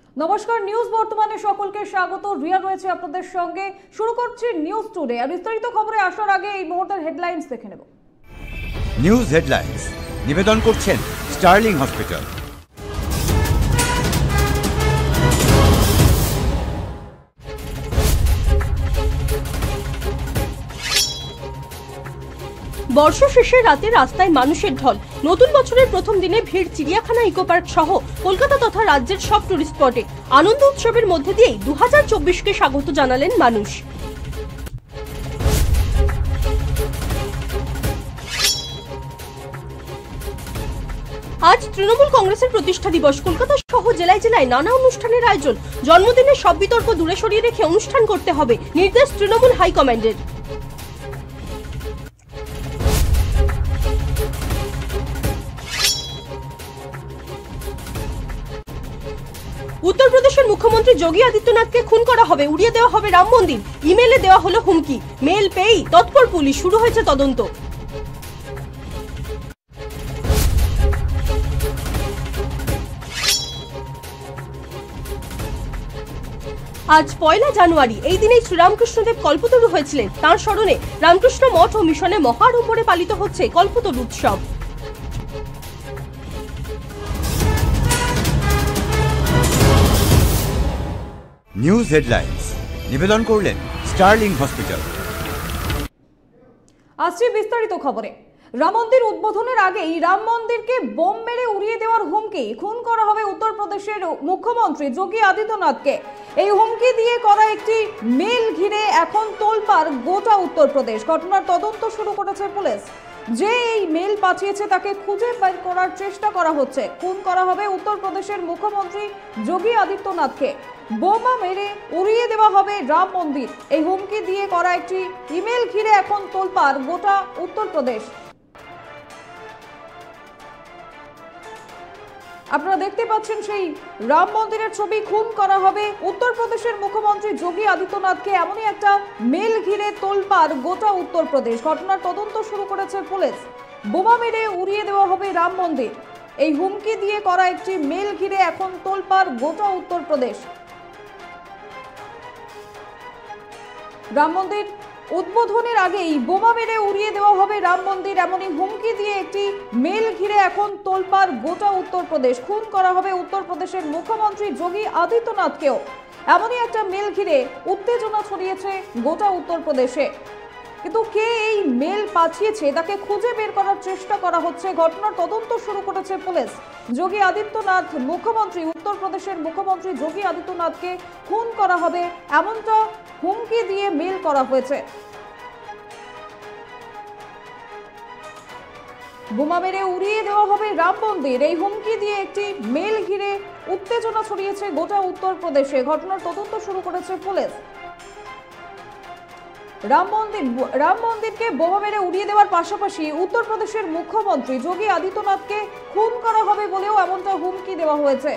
নমস্কার, নিউজ বর্তমানে সকলকে স্বাগত। রিয়া রয়েছে আপনাদের সঙ্গে। শুরু করছি নিউজ টুডে। আর বিস্তারিত খবরে আসার আগে এই মুহূর্তের হেডলাইন্স দেখে নেব। নিউজ হেডলাইন্স নিবেদন করছেন স্টার্লিং হসপিটাল। বর্ষ শেষের রাতে রাস্তায় মানুষের ঢল। নতুন বছরের প্রথম দিনে ভিড় চিড়িয়াখানা, ইকো পার্ক সহ কলকাতা তথা রাজ্যের সব টুরিস্ট স্পটে। আনন্দ উৎসবের মধ্যে দিয়েই 2024কে স্বাগত জানালেন মানুষ। আজ তৃণমূল কংগ্রেসের প্রতিষ্ঠা দিবস। কলকাতা সহ জেলায় জেলায় নানা অনুষ্ঠানের আয়োজন। জন্মদিনের সব বিতর্ক দূরে সরিয়ে রেখে অনুষ্ঠান করতে হবে, নির্দেশ তৃণমূল হাইকমান্ডের। উত্তরপ্রদেশের মুখ্যমন্ত্রী যোগী আদিত্যনাথকে খুন করা হবে, উড়িয়ে দেওয়া হবে রাম মন্দির। ইমেলে দেওয়া হলো হুমকি। মেল পেয়েই তৎপর পুলিশ, শুরু হয়েছে তদন্ত। আজ 1 জানুয়ারি। এই দিনেই শ্রীরামকৃষ্ণদেব কল্পতরু হয়েছিলেন। তাঁর স্মরণে রামকৃষ্ণ মঠ ও মিশনে মহাড়ম্বরে পালিত হচ্ছে কল্পতরু উৎসব। নিউজ হেডলাইন্স নিবেদন করলেন স্টার্লিং হসপিটাল। আসছে বিস্তারিত খবরে। রাম মন্দির উদ্বোধনের আগেই রাম মন্দিরকে বোম মেরে উড়িয়ে দেওয়ার হুমকি। খুন করা হবে উত্তরপ্রদেশের মুখ্যমন্ত্রী যোগী আদিত্যনাথকে। এই হুমকি দিয়ে করা একটি মেল ঘিরে এখন তোলপাড় গোটা উত্তরপ্রদেশ। ঘটনার তদন্ত শুরু করেছে পুলিশ। যে এই মেল পাঠিয়েছে তাকে খুঁজে বের করার চেষ্টা করা হচ্ছে। খুন করা হবে উত্তরপ্রদেশের মুখ্যমন্ত্রী যোগী আদিত্যনাথকে। বোমা মেরে উড়িয়ে দেওয়া হবে রাম মন্দির। এই হুমকি দিয়ে করা একটি ইমেল ঘিরে এখন তোলপাড় গোটা উত্তরপ্রদেশ। আপনারা দেখতে পাচ্ছেন সেই রাম মন্দিরের ছবি। খুন করা হবে উত্তরপ্রদেশের মুখ্যমন্ত্রী যোগী আদিত্যনাথকে। এমনই একটা মেল ঘিরে তোলপাড় গোটা উত্তরপ্রদেশ। ঘটনার তদন্ত শুরু করেছে পুলিশ। বোমা মেরে উড়িয়ে দেওয়া হবে রাম মন্দির। এই হুমকি দিয়ে করা একটি মেল ঘিরে এখন তোলপাড় গোটা উত্তরপ্রদেশ। রাম মন্দির উদ্বোধনের আগেই বোমা মেরে উড়িয়ে দেওয়া হবে রাম মন্দির, এমনই হুমকি দিয়ে একটি মেল ঘিরে এখন তোলপাড় গোটা উত্তরপ্রদেশ। খুন করা হবে উত্তরপ্রদেশের মুখ্যমন্ত্রী যোগী আদিত্যনাথকেও। এমনই একটা মেল ঘিরে উত্তেজনা ছড়িয়েছে গোটা উত্তরপ্রদেশে। কিন্তু কে এই মেল পাঠিয়েছে তাকে খুঁজে বের করার চেষ্টা করা হচ্ছে। ঘটনার তদন্ত শুরু করেছে পুলিশ। যোগী আদিত্যনাথ মুখ্যমন্ত্রী, উত্তরপ্রদেশের মুখ্যমন্ত্রী যোগী আদিত্যনাথকে খুন করা হবে এমনটা হুমকি দিয়ে মেল করা হয়েছে। বোমা মেরে উড়িয়ে দেওয়া হবে রাম মন্দির। এই হুমকি দিয়ে একটি মেল ঘিরে উত্তেজনা ছড়িয়েছে গোটা উত্তরপ্রদেশে। ঘটনার তদন্ত শুরু করেছে পুলিশ। রাম মন্দিরকে বোমা মেরে উড়িয়ে দেওয়ার পাশাপাশি উত্তরপ্রদেশের মুখ্যমন্ত্রী যোগী আদিত্যনাথকে খুন করা হবে বলেও এমনটা হুমকি দেওয়া হয়েছে।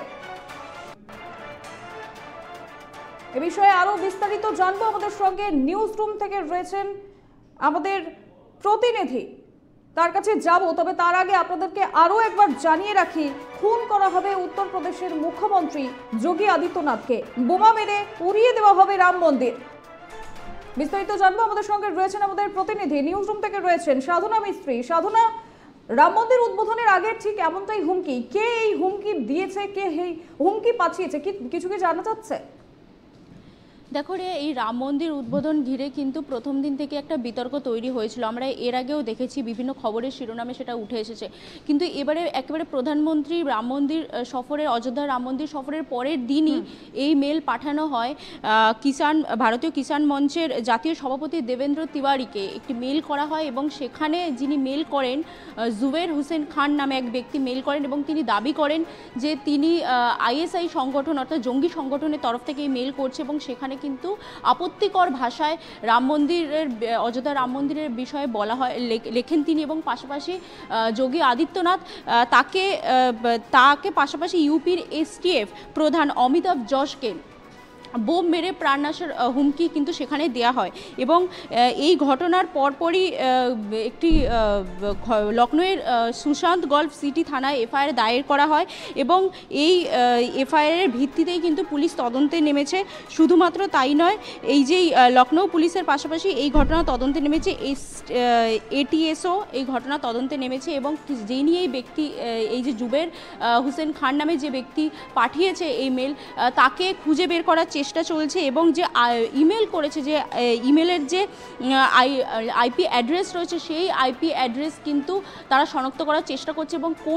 এ বিষয়ে আরো বিস্তারিত জানবো। আমাদের সঙ্গে নিউজ রুম থেকে রয়েছেন আমাদের প্রতিনিধি, তার কাছে যাব। তবে তার আগে আপনাদেরকে আরো একবার জানিয়ে রাখি, খুন করা হবে উত্তরপ্রদেশের মুখ্যমন্ত্রী যোগী আদিত্যনাথকে। বোমা মেরে উড়িয়ে দেওয়া হবে রাম মন্দির। বিস্তারিত জানবো। আমাদের সঙ্গে রয়েছেন আমাদের প্রতিনিধি, নিউজ রুম থেকে রয়েছেন সাধনা মিস্ত্রি। সাধনা, রাম মন্দির উদ্বোধনের আগে ঠিক এমনটাই হুমকি। কে এই হুমকি দিয়েছে, কে এই হুমকি পাঠিয়েছে, কিছু কি জানা যাচ্ছে? দেখো রে, এই রাম মন্দির উদ্বোধন ঘিরে কিন্তু প্রথম দিন থেকে একটা বিতর্ক তৈরি হয়েছিল। আমরা এর আগেও দেখেছি, বিভিন্ন খবরের শিরোনামে সেটা উঠে এসেছে। কিন্তু এবারে একেবারে প্রধানমন্ত্রী রাম মন্দির সফরের, অযোধ্যা রাম মন্দির সফরের পরের দিনই এই মেল পাঠানো হয় ভারতীয় কিষাণ মঞ্চের জাতীয় সভাপতি দেবেন্দ্র তিওয়ারিকে। একটি মেল করা হয় এবং সেখানে যিনি মেল করেন, জুবের হোসেন খান নামে এক ব্যক্তি মেল করেন এবং তিনি দাবি করেন যে তিনি আইএসআই সংগঠন অর্থাৎ জঙ্গি সংগঠনের তরফ থেকে এই মেল করছে এবং সেখানে কিন্তু আপত্তিকর ভাষায় রাম মন্দিরের, অযোধ্যা রাম মন্দিরের বিষয়ে বলা হয়, লেখেন তিনি। এবং পাশাপাশি যোগী আদিত্যনাথ তাকে পাশাপাশি ইউপির এসটিএফ প্রধান অমিতাভ জশকে বোম মেরে প্রাণনাশের হুমকি কিন্তু সেখানে দেয়া হয় এবং এই ঘটনার পরপরই একটি লখনৌয়ের সুশান্ত গল্ফ সিটি থানায় এফআইআর দায়ের করা হয় এবং এই এফআইআরের ভিত্তিতেই কিন্তু পুলিশ তদন্তে নেমেছে। শুধুমাত্র তাই নয়, এই যে লখনৌ পুলিশের পাশাপাশি এই ঘটনা তদন্তে নেমেছে এটিএসও এই ঘটনা তদন্তে নেমেছে এবং যিনি এই ব্যক্তি, এই যে জুবের হুসেন খান নামে যে ব্যক্তি পাঠিয়েছে এই মেল, তাকে খুঁজে বের করার চেষ্টা চলছে এবং যে ইমেল করেছে, যে ইমেলের যে আইপি অ্যাড্রেস রয়েছে সেই আইপি অ্যাড্রেস কিন্তু তারা শনাক্ত করার চেষ্টা করছে এবং কোন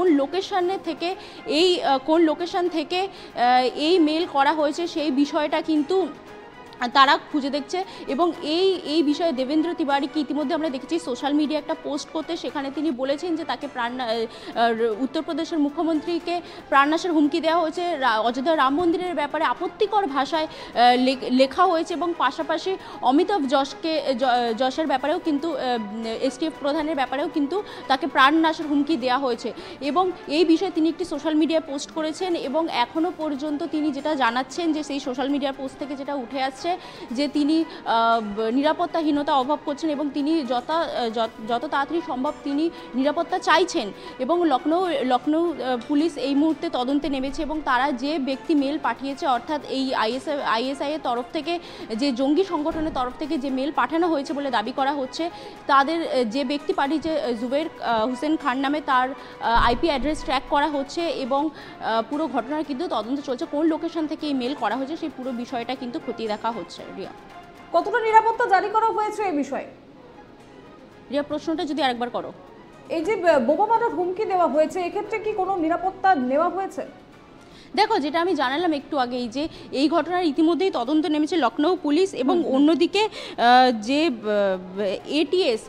লোকেশন থেকে এই মেল করা হয়েছে সেই বিষয়টা কিন্তু তারা খুঁজে দেখছে। এবং এই বিষয়ে দেবেন্দ্র তিওয়ারিকে ইতিমধ্যে আমরা দেখেছি সোশ্যাল মিডিয়া একটা পোস্ট করতে, সেখানে তিনি বলেছেন যে তাকে উত্তরপ্রদেশের মুখ্যমন্ত্রীকে প্রাণনাশের হুমকি দেওয়া হয়েছে, অযোধ্যা রাম মন্দিরের ব্যাপারে আপত্তিকর ভাষায় লেখা হয়েছে এবং পাশাপাশি অমিতাভ যশের ব্যাপারেও কিন্তু এসটিএফ প্রধানের ব্যাপারেও কিন্তু তাকে প্রাণনাশের হুমকি দেওয়া হয়েছে এবং এই বিষয়ে তিনি একটি সোশ্যাল মিডিয়ায় পোস্ট করেছেন এবং এখনও পর্যন্ত তিনি যেটা জানাচ্ছেন যে সেই সোশ্যাল মিডিয়ার পোস্ট থেকে যেটা উঠে আসছে যে তিনি নিরাপত্তাহীনতা অভাব করছেন এবং তিনি যত তাড়াতাড়ি সম্ভব তিনি নিরাপত্তা চাইছেন এবং লখনৌ পুলিশ এই মুহূর্তে তদন্তে নেমেছে এবং তারা যে ব্যক্তি মেল পাঠিয়েছে, অর্থাৎ এই আইএসআই এর তরফ থেকে, যে জঙ্গি সংগঠনের তরফ থেকে যে মেল পাঠানো হয়েছে বলে দাবি করা হচ্ছে, তাদের যে ব্যক্তি পাঠিয়েছে জুবের হুসেন খান নামে, তার আইপি অ্যাড্রেস ট্র্যাক করা হচ্ছে এবং পুরো ঘটনার কিন্তু তদন্ত চলছে। কোন লোকেশন থেকে এই মেল করা হয়েছে সেই পুরো বিষয়টা কিন্তু খতিয়ে দেখা হচ্ছে। রিয়া, কতটা নিরাপত্তা জারি করা হয়েছে এই বিষয়ে? রিয়া, প্রশ্নটা যদি আরেকবার করো। এই যে বোমা মারার হুমকি দেওয়া হয়েছে, এক্ষেত্রে কি কোনো নিরাপত্তা নেওয়া হয়েছে? দেখো, যেটা আমি জানালাম একটু আগেই যে এই ঘটনার ইতিমধ্যেই তদন্ত নেমেছে লখনৌ পুলিশ এবং অন্যদিকে যে এটিএস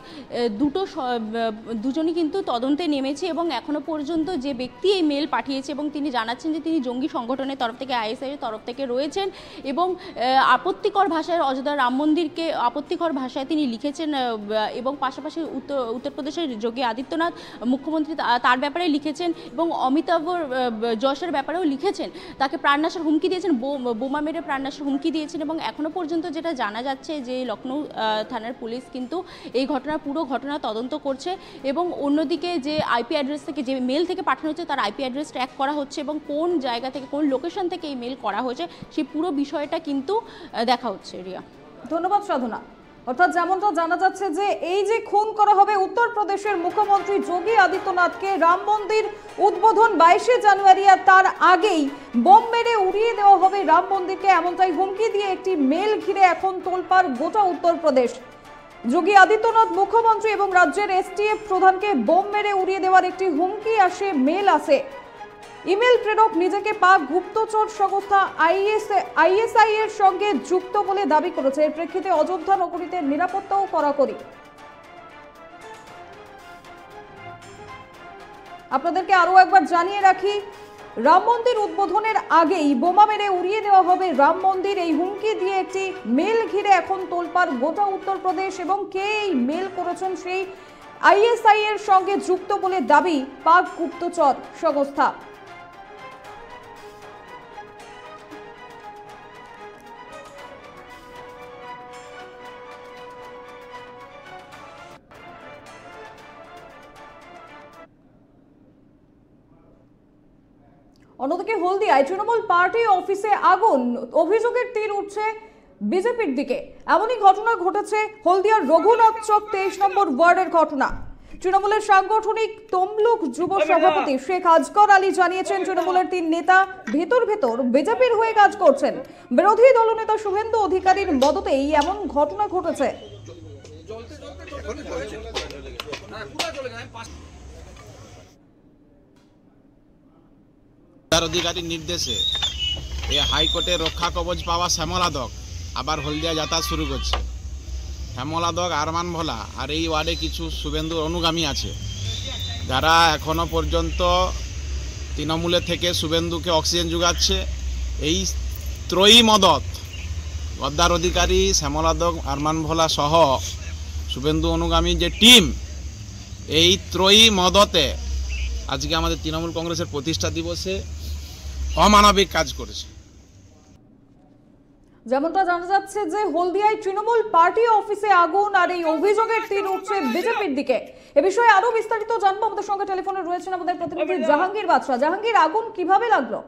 দুজনই কিন্তু তদন্তে নেমেছে এবং এখনো পর্যন্ত যে ব্যক্তি এই মেল পাঠিয়েছে এবং তিনি জানাচ্ছেন যে তিনি জঙ্গি সংগঠনের তরফ থেকে, আইএসআই এর তরফ থেকে রয়েছেন এবং আপত্তিকর ভাষায় অযোধ্যা রাম মন্দিরকে আপত্তিকর ভাষায় তিনি লিখেছেন এবং পাশাপাশি উত্তরপ্রদেশের যোগী আদিত্যনাথ মুখ্যমন্ত্রী তার ব্যাপারে লিখেছেন এবং অমিতাভ যশের ব্যাপারেও লিখেছেন, তাকে প্রাণনাশের হুমকি দিয়েছেন, বোমা মেরে প্রাণনাশের হুমকি দিয়েছেন এবং এখনো পর্যন্ত যেটা জানা যাচ্ছে যে লখনৌ থানার পুলিশ কিন্তু এই পুরো ঘটনা তদন্ত করছে এবং অন্যদিকে যে আইপি অ্যাড্রেস থেকে, যে মেল থেকে পাঠানো হচ্ছে তার আইপি অ্যাড্রেস ট্র্যাক করা হচ্ছে এবং কোন জায়গা থেকে, কোন লোকেশন থেকে এই মেল করা হয়েছে সেই পুরো বিষয়টা কিন্তু দেখা হচ্ছে। রিয়া, ধন্যবাদ সাধনা। অর্থাৎ যেমনটা জানা যাচ্ছে যে এই যে খুন করা হবে উত্তরপ্রদেশের মুখ্যমন্ত্রী যোগী আদিত্যনাথকে, রাম মন্দির উদ্বোধন 22শে জানুয়ারি আর তার আগেই বোম মেরে উড়িয়ে দেওয়া হবে রাম মন্দিরকে, এমনটাই হুমকি দিয়ে একটি মেল ঘিরে এখন তোলপাড় গোটা উত্তরপ্রদেশ। যোগী আদিত্যনাথ মুখ্যমন্ত্রী এবং রাজ্যের এসটিএফ প্রধানকে বোম মেরে উড়িয়ে দেওয়ার একটি হুমকি আসে, মেল আসে। ইমেল প্রেরক নিজেকে পাক গুপ্তচর সংস্থা আইএসআই এর সঙ্গে যুক্ত বলে দাবি করেছে। এর প্রেক্ষিতে অযোধ্যা নগরীতে নিরাপত্তাও কড়াকড়ি। আপনাদেরকে আরো একবার জানিয়ে রাখি, রাম মন্দির উদ্বোধনের আগেই বোমা মেরে উড়িয়ে দেওয়া হবে রাম মন্দির, এই হুমকি দিয়ে একটি মেল ঘিরে এখন তোলপাড় গোটা উত্তরপ্রদেশ এবং কে এই মেল করেছেন সেই আইএসআই এর সঙ্গে যুক্ত বলে দাবি পাক গুপ্তচর সংস্থা। অন্যদিকে হলদিয়ায় তৃণমূল পার্টি অফিসে আগুন, অভিযোগের তীর উঠছে বিজেপির দিকে। এমনই ঘটনা ঘটেছে হলদিয়ার রঘুনাথ চক 23 নম্বর ওয়ার্ডের ঘটনা। তৃণমূলের সাংগঠনিক তমলুক যুব সভাপতি শেখ আজগর আলী জানিয়েছেন তৃণমূলের 3 নেতা ভেতর বিজেপির হয়ে কাজ করছেন। বিরোধী দলনেতা শুভেন্দু অধিকারীর মদতেই এমন ঘটনা ঘটেছে। অধিকারীর নির্দেশে এই হাইকোর্টের রক্ষা কবচ পাওয়া শ্যামলাদক আবার হলদিয়া যাতায়াত শুরু করছে। শ্যামলাদক, আরমান ভোলা আর এই ওয়ার্ডে কিছু শুভেন্দুর অনুগামী আছে যারা এখনো পর্যন্ত তৃণমূলের থেকে শুভেন্দুকে অক্সিজেন যোগাচ্ছে। এই ত্রয়ী মদত, গদ্দার অধিকারী, শ্যামলাদক, আরমান ভোলা সহ শুভেন্দু অনুগামী যে টিম, এই ত্রয়ী মদতে আজকে আমাদের তৃণমূল কংগ্রেসের প্রতিষ্ঠা দিবসে অমানবিক কাজ করেছে। যেমনটা জানা যাচ্ছে যে হলদিয়ায় তৃণমূল পার্টি অফিসে আগুন, আর এই অভিযোগের তীর উঠছে বিজেপির দিকে। এ বিষয়ে আরো বিস্তারিত জানবো। আমাদের সঙ্গে টেলিফোনে রয়েছেন আমাদের প্রতিনিধি জাহাঙ্গীর বাদশা। জাহাঙ্গীর, আগুন কিভাবে লাগলো?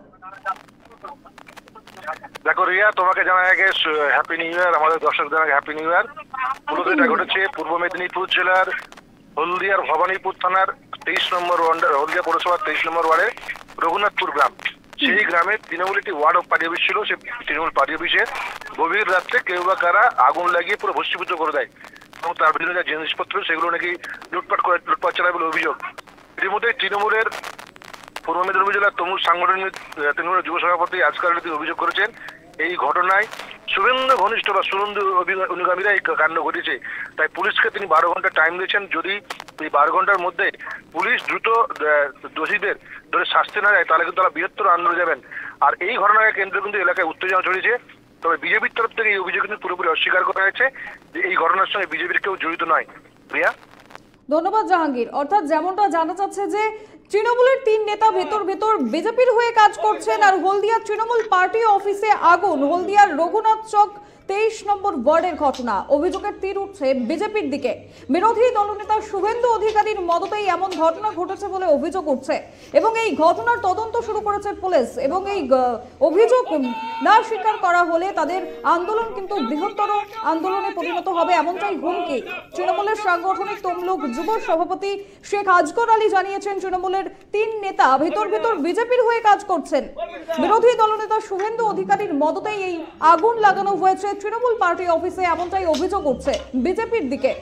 দেখো রিয়া, তোমাকে জানাই আগে হ্যাপি নিউ ইয়ার, আমাদের দর্শকদের আগে হ্যাপি নিউ ইয়ার। মূলত এটা ঘটেছে পূর্ব মেদিনীপুর জেলার হলদিয়ার ভবানীপুর থানার 23 নম্বর ওয়ার্ড, হলদিয়া পৌরসভার 23 নম্বর ওয়ার্ডে রঘুনাথপুর গ্রাম। সেই গ্রামে তৃণমূল একটি ওয়ার্ড অফ পার্টি অফিস ছিল। সেই তৃণমূল পার্টি অফিসে গভীর রাত্রে কেউ বা কারা আগুন লাগিয়ে পুরো ভস্মীভূত করে দেয় এবং তার বিভিন্ন যে জিনিসপত্র সেগুলো নাকি লুটপাট চালায় বলে অভিযোগ। ইতিমধ্যে তৃণমূলের পূর্ব মেদিনীপুর জেলার তমুল সাংগঠনিক তৃণমূলের যুব সভাপতি আজকাল অভিযোগ করেছেন এই ঘটনায় শুভেন্দু ঘনিষ্ঠ বা শুভেন্দু অনুগামীরা এই কাণ্ড ঘটেছে। তাই পুলিশকে তিনি 12 ঘন্টা টাইম দিয়েছেন। যদি এই 12 ঘন্টার মধ্যে পুলিশ দ্রুত দোষীদের ধরে শাস্তি না দেয় তাহলে কিন্তু তারা বৃহত্তর আন্দোলনে যাবেন। আর এই ঘটনাকে কেন্দ্র কিন্তু এলাকায় উত্তেজনা ছড়িয়েছে। তবে বিজেপির তরফ থেকে এই অভিযোগ কিন্তু পুরোপুরি অস্বীকার করা হয়েছে যে এই ঘটনার সঙ্গে বিজেপির কেউ জড়িত নয়। প্রিয়া, ধন্যবাদ জাহাঙ্গীর। অর্থাৎ যেমনটা জানা যাচ্ছে যে তৃণমূলের 3 নেতা ভেতর বিজেপির হয়ে কাজ করছেন, আর হলদিয়ার তৃণমূল পার্টি অফিসে আগুন, হলদিয়ার রঘুনাথ চক 23 নম্বর ওয়ার্ডের ঘটনা। অভিযোগের তীর উঠছে বিজেপির দিকে। বিরোধী দলনেতা শুভেন্দু অধিকারীর মদতেই এমন ঘটনা ঘটেছে বলে অভিযোগ উঠছে এবং এই ঘটনার তদন্ত শুরু করেছে পুলিশ। এবং এই অভিযোগ না স্বীকার করা হলে তাদের আন্দোলন কিন্তু বৃহত্তর আন্দোলনে পরিণত হবে, এমনটাই হুমকি তৃণমূলের সাংগঠনিক তমলুক যুব সভাপতি শেখ আজগর আলী জানিয়েছেন। তৃণমূলের 3 নেতা ভেতর বিজেপির হয়ে কাজ করছেন। বিরোধী দলনেতা শুভেন্দু অধিকারীর মদতেই এই আগুন লাগানো হয়েছে তৃণমূল পার্টি অফিসে, এমনটাই অভিযোগ উঠছে বিজেপির দিকে।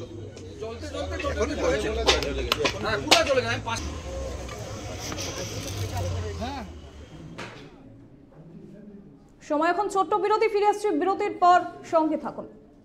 সময় এখন ছোট্ট বিরতি, ফিরে আসছে বিরতির পর, সঙ্গে থাকুন।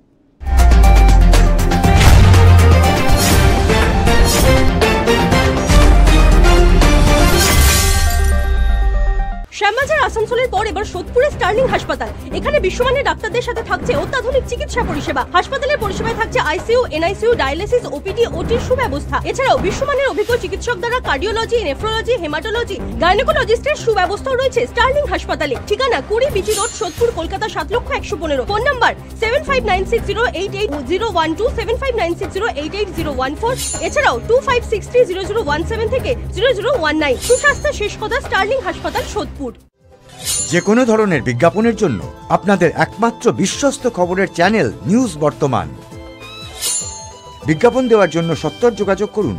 শ্যামবাজার আসানসোলের পর এবার সোদপুরে স্টার্লিং হাসপাতাল। এখানে বিশ্বমানের ডাক্তারদের সাথে থাকছে অত্যাধুনিক চিকিৎসা পরিষেবা। হাসপাতালের পরিষেবায় থাকছে আইসিইউ, এনআইসিইউ, ডায়ালিসিস, ওপিডি, ওটির সুব্যবস্থা। এছাড়াও বিশ্বমানের অভিজ্ঞ চিকিৎসক দ্বারা কার্ডিওলজি, নেফ্রোলজি, হেমাটোলজি, গাইনোকোলজিস্টের সুব্যবস্থাও রয়েছে স্টার্লিং হাসপাতালে। ঠিকানা 20 BT road, Sodepur, Kolkata 7,01,15। Phone number 7596088012, 7596088014। এছাড়াও 25630017 থেকে 0019। সুস্বাস্থ্য শেষ কথা, স্টার্লিং হাসপাতাল, সোদপুর। যে কোনো ধরনের বিজ্ঞাপনের জন্য আপনাদের একমাত্র বিশ্বস্ত খবরের চ্যানেল নিউজ বর্তমান। বিজ্ঞাপন দেওয়ার জন্য সত্বর যোগাযোগ করুন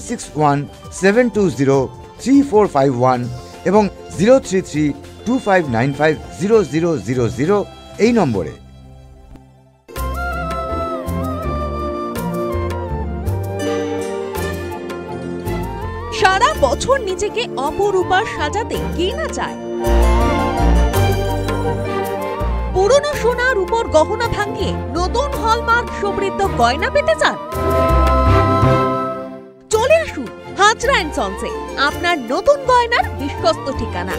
8617203451 এবং 03325950000 এই নম্বরে। সারা বছর নিজেকে অপরূপা সাজাতে কে না চায়? পুরনো সোনার উপর গহনা ভাঙিয়ে নতুন হলমার্ক সমৃদ্ধ গয়না পেতে চান? চলে আসুন হাজরা এন্ড সন্সে, আপনার নতুন গয়নার বিশ্বস্ত ঠিকানা।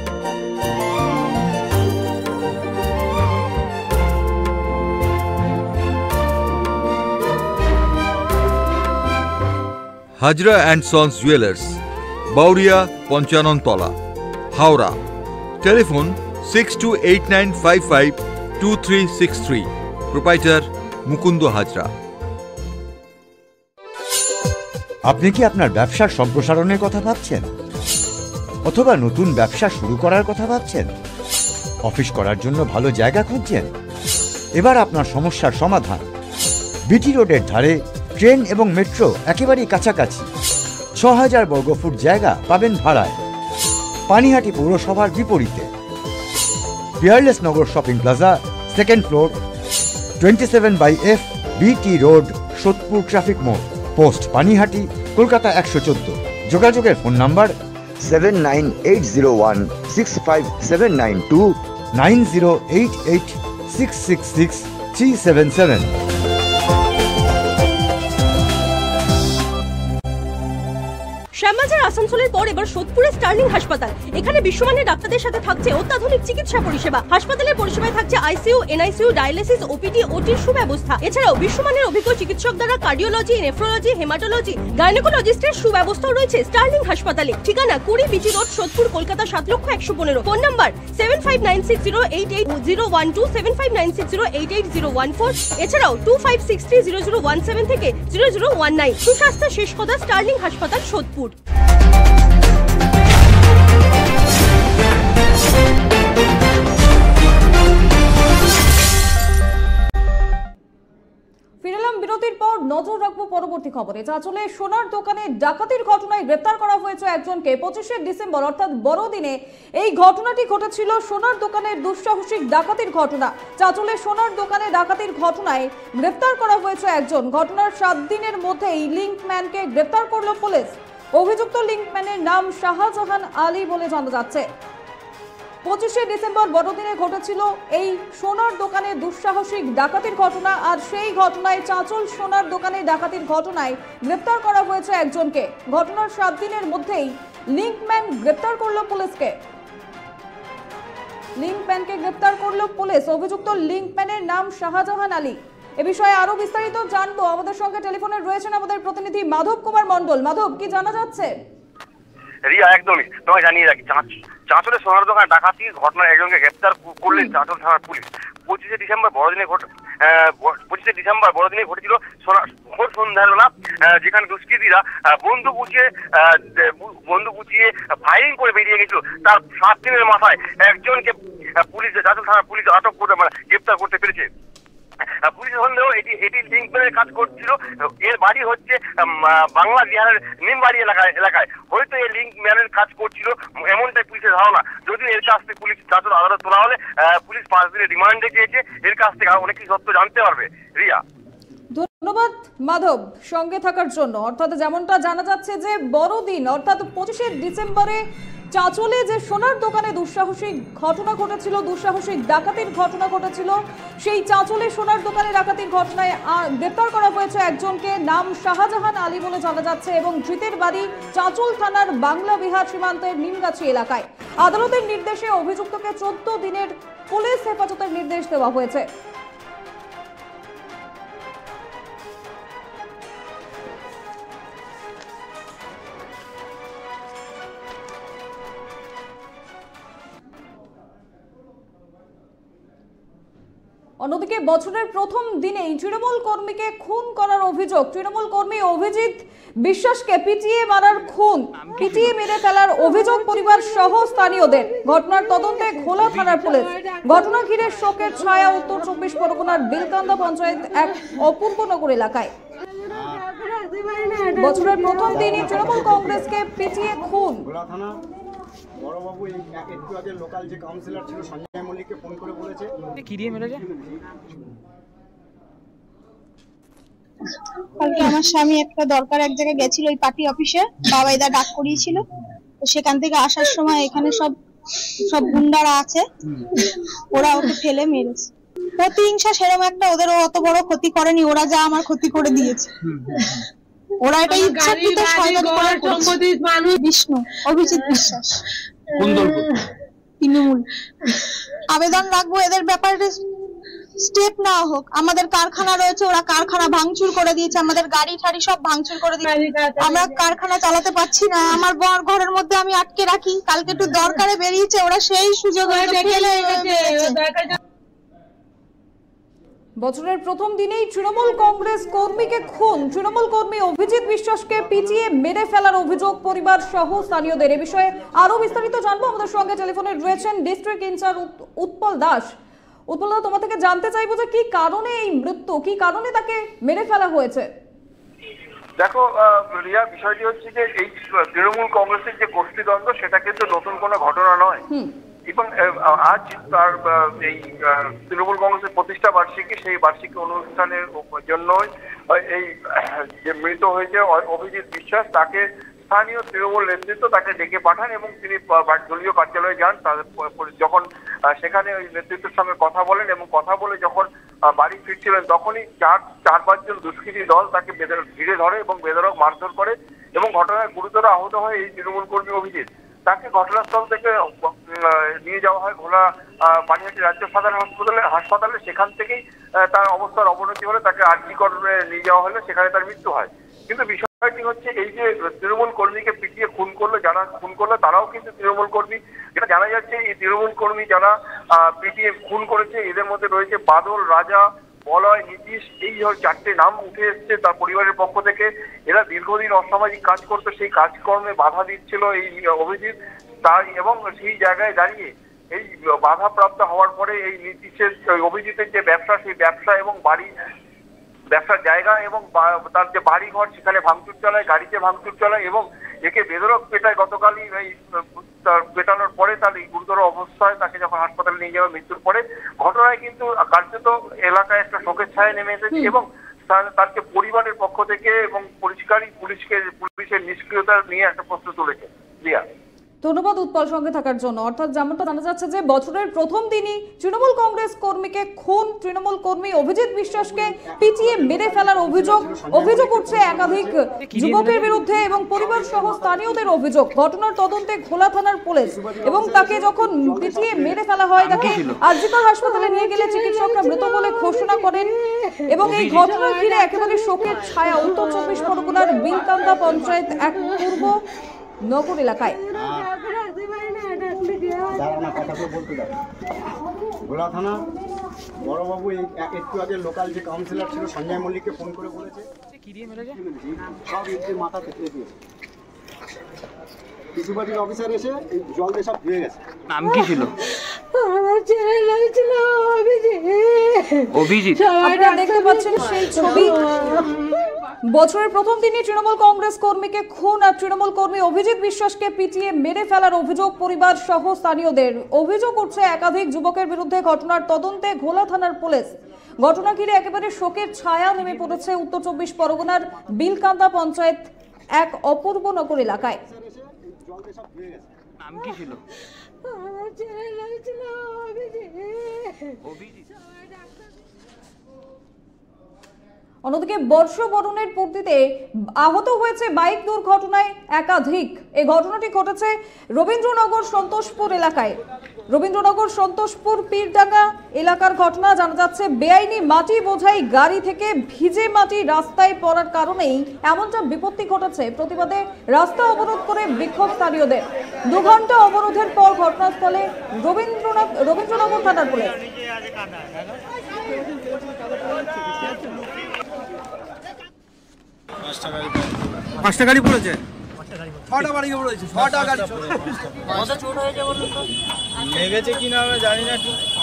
Hazra and sons jewellers, Bauria, Panchanantala, Howrah. Telephone 6289552363। Proprietor Mukunda Hazra. আপনি কি আপনার ব্যবসার সম্প্রসারণের কথা ভাবছেন, অথবা নতুন ব্যবসা শুরু করার কথা ভাবছেন? অফিস করার জন্য ভালো জায়গা খুঁজছেন? এবার আপনার সমস্যার সমাধান। বিটি রোডের ধারে ট্রেন এবং মেট্রো একেবারেই কাছাকাছি। 6000 বর্গফুট জায়গা পাবেন ভাড়ায়। পানিহাটি পৌরসভার বিপরীতে। Peerless Nagar shopping plaza, 2nd floor, 27/F, BT road, Sodepur traffic মোড়, পোস্ট পানিহাটি, কলকাতা 114। যোগাযোগের ফোন নাম্বার 7980165792, 9088666377। শ্যামবাজার আসানসোলের পর এবার সোদপুরের স্টার্লিং হাসপাতাল। এখানে বিশ্বমানের ডাক্তারদের সাথে থাকছে অত্যাধুনিক চিকিৎসা পরিষেবা। হাসপাতালের পরিষেবায় থাকছে আইসিইউ, এনআইসিইউ, ডায়ালিসিস, ওপিডি, ওটির সুব্যবস্থা। এছাড়াও বিশ্বমানের অভিজ্ঞ চিকিৎসক দ্বারা কার্ডিওলজি, নেফ্রোলজি, হেমাটোলজি, গাইনোকোলজিস্টের সুব্যবস্থাও রয়েছে স্টার্লিং হাসপাতালে। ঠিকানা 20 BT road, Sodepur, Kolkata 7,115,। Phone number 7596088012, 7596088014। এছাড়াও 25630017 থেকে 0019। সুস্বাস্থ্যের শেষ কথা, স্টার্লিং হাসপাতাল, সোদপুর। ফিরলাম বিরতির পর, নজর রাখবো পরবর্তী খবরে। চাঁচলে সোনার দোকানে ডাকাতির ঘটনায় গ্রেপ্তার করা হয়েছে একজনকে। 25শে ডিসেম্বর অর্থাৎ বড়দিনে এই ঘটনাটি ঘটেছিল। সোনার দোকানের দুঃসাহসিক ডাকাতির ঘটনা। চাঁচলে সোনার দোকানে ডাকাতির ঘটনায় গ্রেপ্তার করা হয়েছে একজন। ঘটনার 7 দিনের মধ্যেই লিঙ্কম্যানকে গ্রেপ্তার করল পুলিশ। অভিযুক্ত লিঙ্কম্যানের নাম শাহজাহান আলী বলে জানা যাচ্ছে। 25শে ডিসেম্বর বড়দিনে ঘটেছিল এই সোনার দোকানে দুঃসাহসিক ডাকাতির ঘটনা। আর সেই ঘটনায় চাঁচল সোনার দোকানে ডাকাতির ঘটনায় গ্রেপ্তার করা হয়েছে একজনকে। ঘটনার 7 দিনের মধ্যেই লিঙ্কম্যান গ্রেপ্তার করলো পুলিশকে। লিঙ্কম্যানকে গ্রেপ্তার করলো পুলিশ। অভিযুক্ত লিঙ্কম্যানের নাম শাহজাহান আলী। এ বিষয়ে আরো বিস্তারিত জানবো। আমাদের সঙ্গে টেলিফোনে রয়েছেন আমাদের প্রতিনিধি মাধব কুমার মণ্ডল। মাধব, কি জানা যাচ্ছে? রিয়া, একদমই তোমায় জানিয়ে রাখি, চাঁচলে সোনার দোকান ডাকাতির ঘটনায় একজনকে গ্রেপ্তার করলেন চাঁচল থানার পুলিশ। 25শে ডিসেম্বর বড়দিনে ঘটেছিল ভোর সন্ধ্যার বেলা, যেখানে দুষ্কৃতীরা বন্দুক উঁচিয়ে ফায়ারিং করে বেরিয়ে গেছিল। তার 7 দিনের মাথায় একজনকে পুলিশ, চাঁচল থানার পুলিশ আটক করতে গ্রেপ্তার করতে পেরেছে। পুলিশ সন্দেহ এটি লিঙ্কম্যানের কাজ করছিল। এর বাড়ি হচ্ছে বাংলা বিহারের নিমবাড়ি এলাকায় হয়তো এই লিঙ্কম্যানের কাজ করছিল, এমনটাই পুলিশের ধারণা। যদিও এর কাছ থেকে পুলিশ চাঁচল আদালত তোলা হলে পুলিশ 5 দিনের রিমান্ডে চেয়েছে। এর কাছ থেকে অনেক কিছু তথ্য জানতে পারবে। রিয়া, ধন্যবাদ মাধব সঙ্গে থাকার জন্য। অর্থাৎ যেমনটা জানা যাচ্ছে যে বড়দিন অর্থাৎ 25শে ডিসেম্বরে চাঁচলে যে সোনার দোকানে দুঃসাহসিক ঘটনা ঘটেছিল, দুঃসাহসিক ডাকাতির ঘটনা ঘটেছিল, সেই চাঁচলে সোনার দোকানে ডাকাতির ঘটনায় গ্রেপ্তার করা হয়েছে একজনকে। নাম শাহজাহান আলী বলে জানা যাচ্ছে এবং ধৃতের বাড়ি চাঁচল থানার বাংলা বিহার সীমান্তের নিমগাছি এলাকায়। আদালতের নির্দেশে অভিযুক্তকে 14 দিনের পুলিশ হেফাজতের নির্দেশ দেওয়া হয়েছে। অন্যদিকে বছরের প্রথম দিনেই তৃণমূল কর্মীকে খুন করার অভিযোগ। তৃণমূল কর্মী অভিজিৎ বিশ্বাসকে পিটিয়ে মারার খুন, পিটিয়ে মেরে ফেলার অভিযোগ পরিবার সহ স্থানীয়দের। ঘটনার তদন্তে ঘোলা থানার পুলিশ। ঘটনা ঘিরে শোকের ছায়া উত্তর 24 পরগনার বিলকান্দা পঞ্চায়েত এক অপূর্বনগর এলাকায়। বছরের প্রথম দিনই তৃণমূল কংগ্রেসকে পিটিয়ে খুন। বড়বাবু একটু আগে লোকাল যে কাউন্সিলর ছিল সঞ্জয় মল্লিককে ফোন করে বলেছে কি দিয়ে মেরেছে। কালকে আমার স্বামী একটা দরকার এক জায়গায় গেছিল, ওই পার্টি অফিসে বাবাইদা ডাক করিয়েছিল। তো সেখান থেকে আসার সময় এখানে সব গুন্ডারা আছে, ওরা ওকে ফেলে মেরেছে। প্রতিহিংসা সেরকম একটা, ওদের অত বড় ক্ষতি করেনি, ওরা যা আমার ক্ষতি করে দিয়েছে। ওরা এটা ইচ্ছাকৃত শয়তানি করে করেছে। বিষ্ণু, অভিজিৎ বিশ্বাস, তৃণমূল। আবেদন রাখবো এদের ব্যাপারে স্টেপ নেওয়া হোক। আমাদের কারখানা রয়েছে, ওরা কারখানা ভাঙচুর করে দিয়েছে, আমাদের গাড়ি ঠাড়ি সব ভাঙচুর করে দিয়েছে। আমরা কারখানা চালাতে পারছি না, আমার বর ঘরের মধ্যে আমি আটকে রাখি। কালকে একটু দরকারে বেরিয়েছে, ওরা সেই সুযোগ বছরের প্রথম দিনেই তৃণমূল কংগ্রেস কর্মীকে খুন। তৃণমূল কর্মী অভিজিৎ বিশ্বাসকে পিটিয়ে মেরে ফেলার অভিযোগ পরিবার সহ স্থানীয়দের। এ বিষয়ে আরো বিস্তারিত জানবো। আমাদের সঙ্গে টেলিফোনে রয়েছেন ডিস্ট্রিক্ট ইনচার্জ উৎপল দাস। উৎপল দা, তোমার থেকে জানতে চাইবো যে কি কারণে এই মৃত্যু, কি কারণে তাকে মেরে ফেলা হয়েছে? দেখো রিয়া, বিষয়টি হচ্ছে যে এই তৃণমূল কংগ্রেসের যে গোষ্ঠীদ্বন্দ্ব সেটা কিন্তু নতুন কোনো ঘটনা নয়। এবং আজ তার এই তৃণমূল কংগ্রেসের প্রতিষ্ঠা বার্ষিকী, সেই বার্ষিকী অনুষ্ঠানের জন্য এই যে মৃত হয়েছে অভিজিৎ বিশ্বাস, তাকে স্থানীয় তৃণমূল নেতৃত্ব তাকে ডেকে পাঠান এবং তিনি দলীয় কার্যালয়ে যান। যখন সেখানে ওই নেতৃত্বের সঙ্গে কথা বলেন এবং কথা বলে যখন বাড়ি ফিরছিলেন, তখনই 4-5 জন দুষ্কৃতী দল তাকে ঘিরে ধরে এবং বেধড়ক মারধর করে এবং ঘটনায় গুরুতর আহত হয় এই তৃণমূল কর্মী অভিজিৎ। তাকে ঘটনাস্থল থেকে নিয়ে যাওয়া হয় ঘোলা পানিহাটি রাজ্য সাধারণ হাসপাতালে। সেখান থেকেই তার অবস্থার অবনতি হলে তাকে আরজি করে নিয়ে যাওয়া হলে সেখানে তার মৃত্যু হয়। কিন্তু বিষয়টি হচ্ছে এই যে তৃণমূল কর্মীকে পিটিয়ে খুন করলো, যারা খুন করলো তারাও কিন্তু তৃণমূল কর্মী। যেটা জানা যাচ্ছে এই তৃণমূল কর্মী যারা পিটিয়ে খুন করেছে এদের মধ্যে রয়েছে বাদল, রাজা, বলয়, নীতিশ। এই 4টে নাম উঠে এসছে তার পরিবারের পক্ষ থেকে। এরা দীর্ঘদিন অসামাজিক কাজ করতো, সেই কাজকর্মে বাধা দিচ্ছিল এই অভিজিৎ তার, এবং সেই জায়গায় দাঁড়িয়ে এই বাধাপ্রাপ্ত হওয়ার পরে এই নীতিশের অভিজিতের যে ব্যবসা, সেই ব্যবসা এবং ব্যবসার জায়গা এবং তার যে বাড়ি ঘর সেখানে ভাঙচুর চালায়, গাড়িতে ভাঙচুর চালায় এবং একে বেধড়ক পেটায়। গতকালই এই তার পেটানোর পরে তার এই গুরুতর অবস্থায় তাকে যখন হাসপাতালে নিয়ে যাওয়া মৃত্যুর পরে ঘটনায় কিন্তু কার্যত এলাকায় একটা শোকের ছায়া নেমে এসেছে এবং তাকে পরিবারের পক্ষ থেকে এবং পুলিশের নিষ্ক্রিয়তা নিয়ে একটা প্রশ্ন তুলেছে। রিয়া, ধন্যবাদ উৎপল সঙ্গে থাকার জন্য। অর্থাৎ যেমনটা জানা যাচ্ছে যে বছরের প্রথম দিনই তৃণমূল কংগ্রেস কর্মীকে খুন, তৃণমূল কর্মী অভিজিৎ বিশ্বাসকে পিটিয়ে মেরে ফেলার অভিযোগ উঠছে একাধিক যুবকের বিরুদ্ধে এবং পরিবার সহ স্থানীয়দের অভিযোগ। ঘটনার তদন্তে ঘোলা থানার পুলিশ এবং তাকে যখন পিটিয়ে মেরে ফেলা হয় তাকে আরজিকর হাসপাতালে নিয়ে গেলে চিকিৎসকরা মৃত বলে ঘোষণা করেন এবং এই ঘটনা ঘিরে একেবারে শোকের ছায়া উত্তর 24 পরগনার বিলকান্দা পঞ্চায়েত 1 পূর্ব নগর এলাকায়। ভোলা থানা বড়বাবু একটু আগে লোকাল যে কাউন্সিলর ছিল সঞ্জয় মল্লিককে ফোন করে বলেছে সব ইটের মাথা থেকে দিয়েছে। কিছু পার্টির অফিসার এসে এই জল দিয়ে সব ধুয়ে গেছে। নাম কি ছিল? আমার ছেলের নাম ছিল অভিজিৎ। আপনারা দেখতে পাচ্ছেন সেই ছবি। বছরের প্রথম দিনই তৃণমূল কংগ্রেস কর্মীকে খুন আর তৃণমূল কর্মী অভিজিৎ বিশ্বাসকে পিটিয়ে মেরে ফেলার অভিযোগ পরিবার সহ স্থানীয়দের। অভিযোগ উঠছে একাধিক যুবকের বিরুদ্ধে। ঘটনার তদন্তে ঘোলা থানার পুলিশ। ঘটনা ঘিরে একেবারে শোকের ছায়া নেমে পড়েছে উত্তর 24 পরগনার বিলকান্দা পঞ্চায়েত 1 অপূর্ব নগর এলাকায়। নাম কি ছিল? আমার ছেলের নাম ছিল অভিজিৎ। অন্যদিকে বর্ষবরণের পূর্তিতে আহত হয়েছে বাইক দুর্ঘটনায় একাধিক। এই ঘটনাটি ঘটেছে রবীন্দ্রনগর সন্তোষপুর এলাকায়। রবীন্দ্রনগর সন্তোষপুর পীরডাঙ্গা এলাকার ঘটনা। জানা যাচ্ছে বেআইনি মাটি বোঝাই গাড়ি থেকে ভিজে মাটি রাস্তায় পড়ার কারণেই এমনটা বিপত্তি ঘটেছে। প্রতিবাদে রাস্তা অবরোধ করে বিক্ষোভ স্থানীয়দের। 2 ঘন্টা অবরোধের পর ঘটনাস্থলে রবীন্দ্রনগর থানার পুলিশ। পাঁচটা গাড়ি পড়েছে, 6টা গাড়ি পড়েছে, 6টা গাড়ি লেগেছে কিনা আমরা জানি না।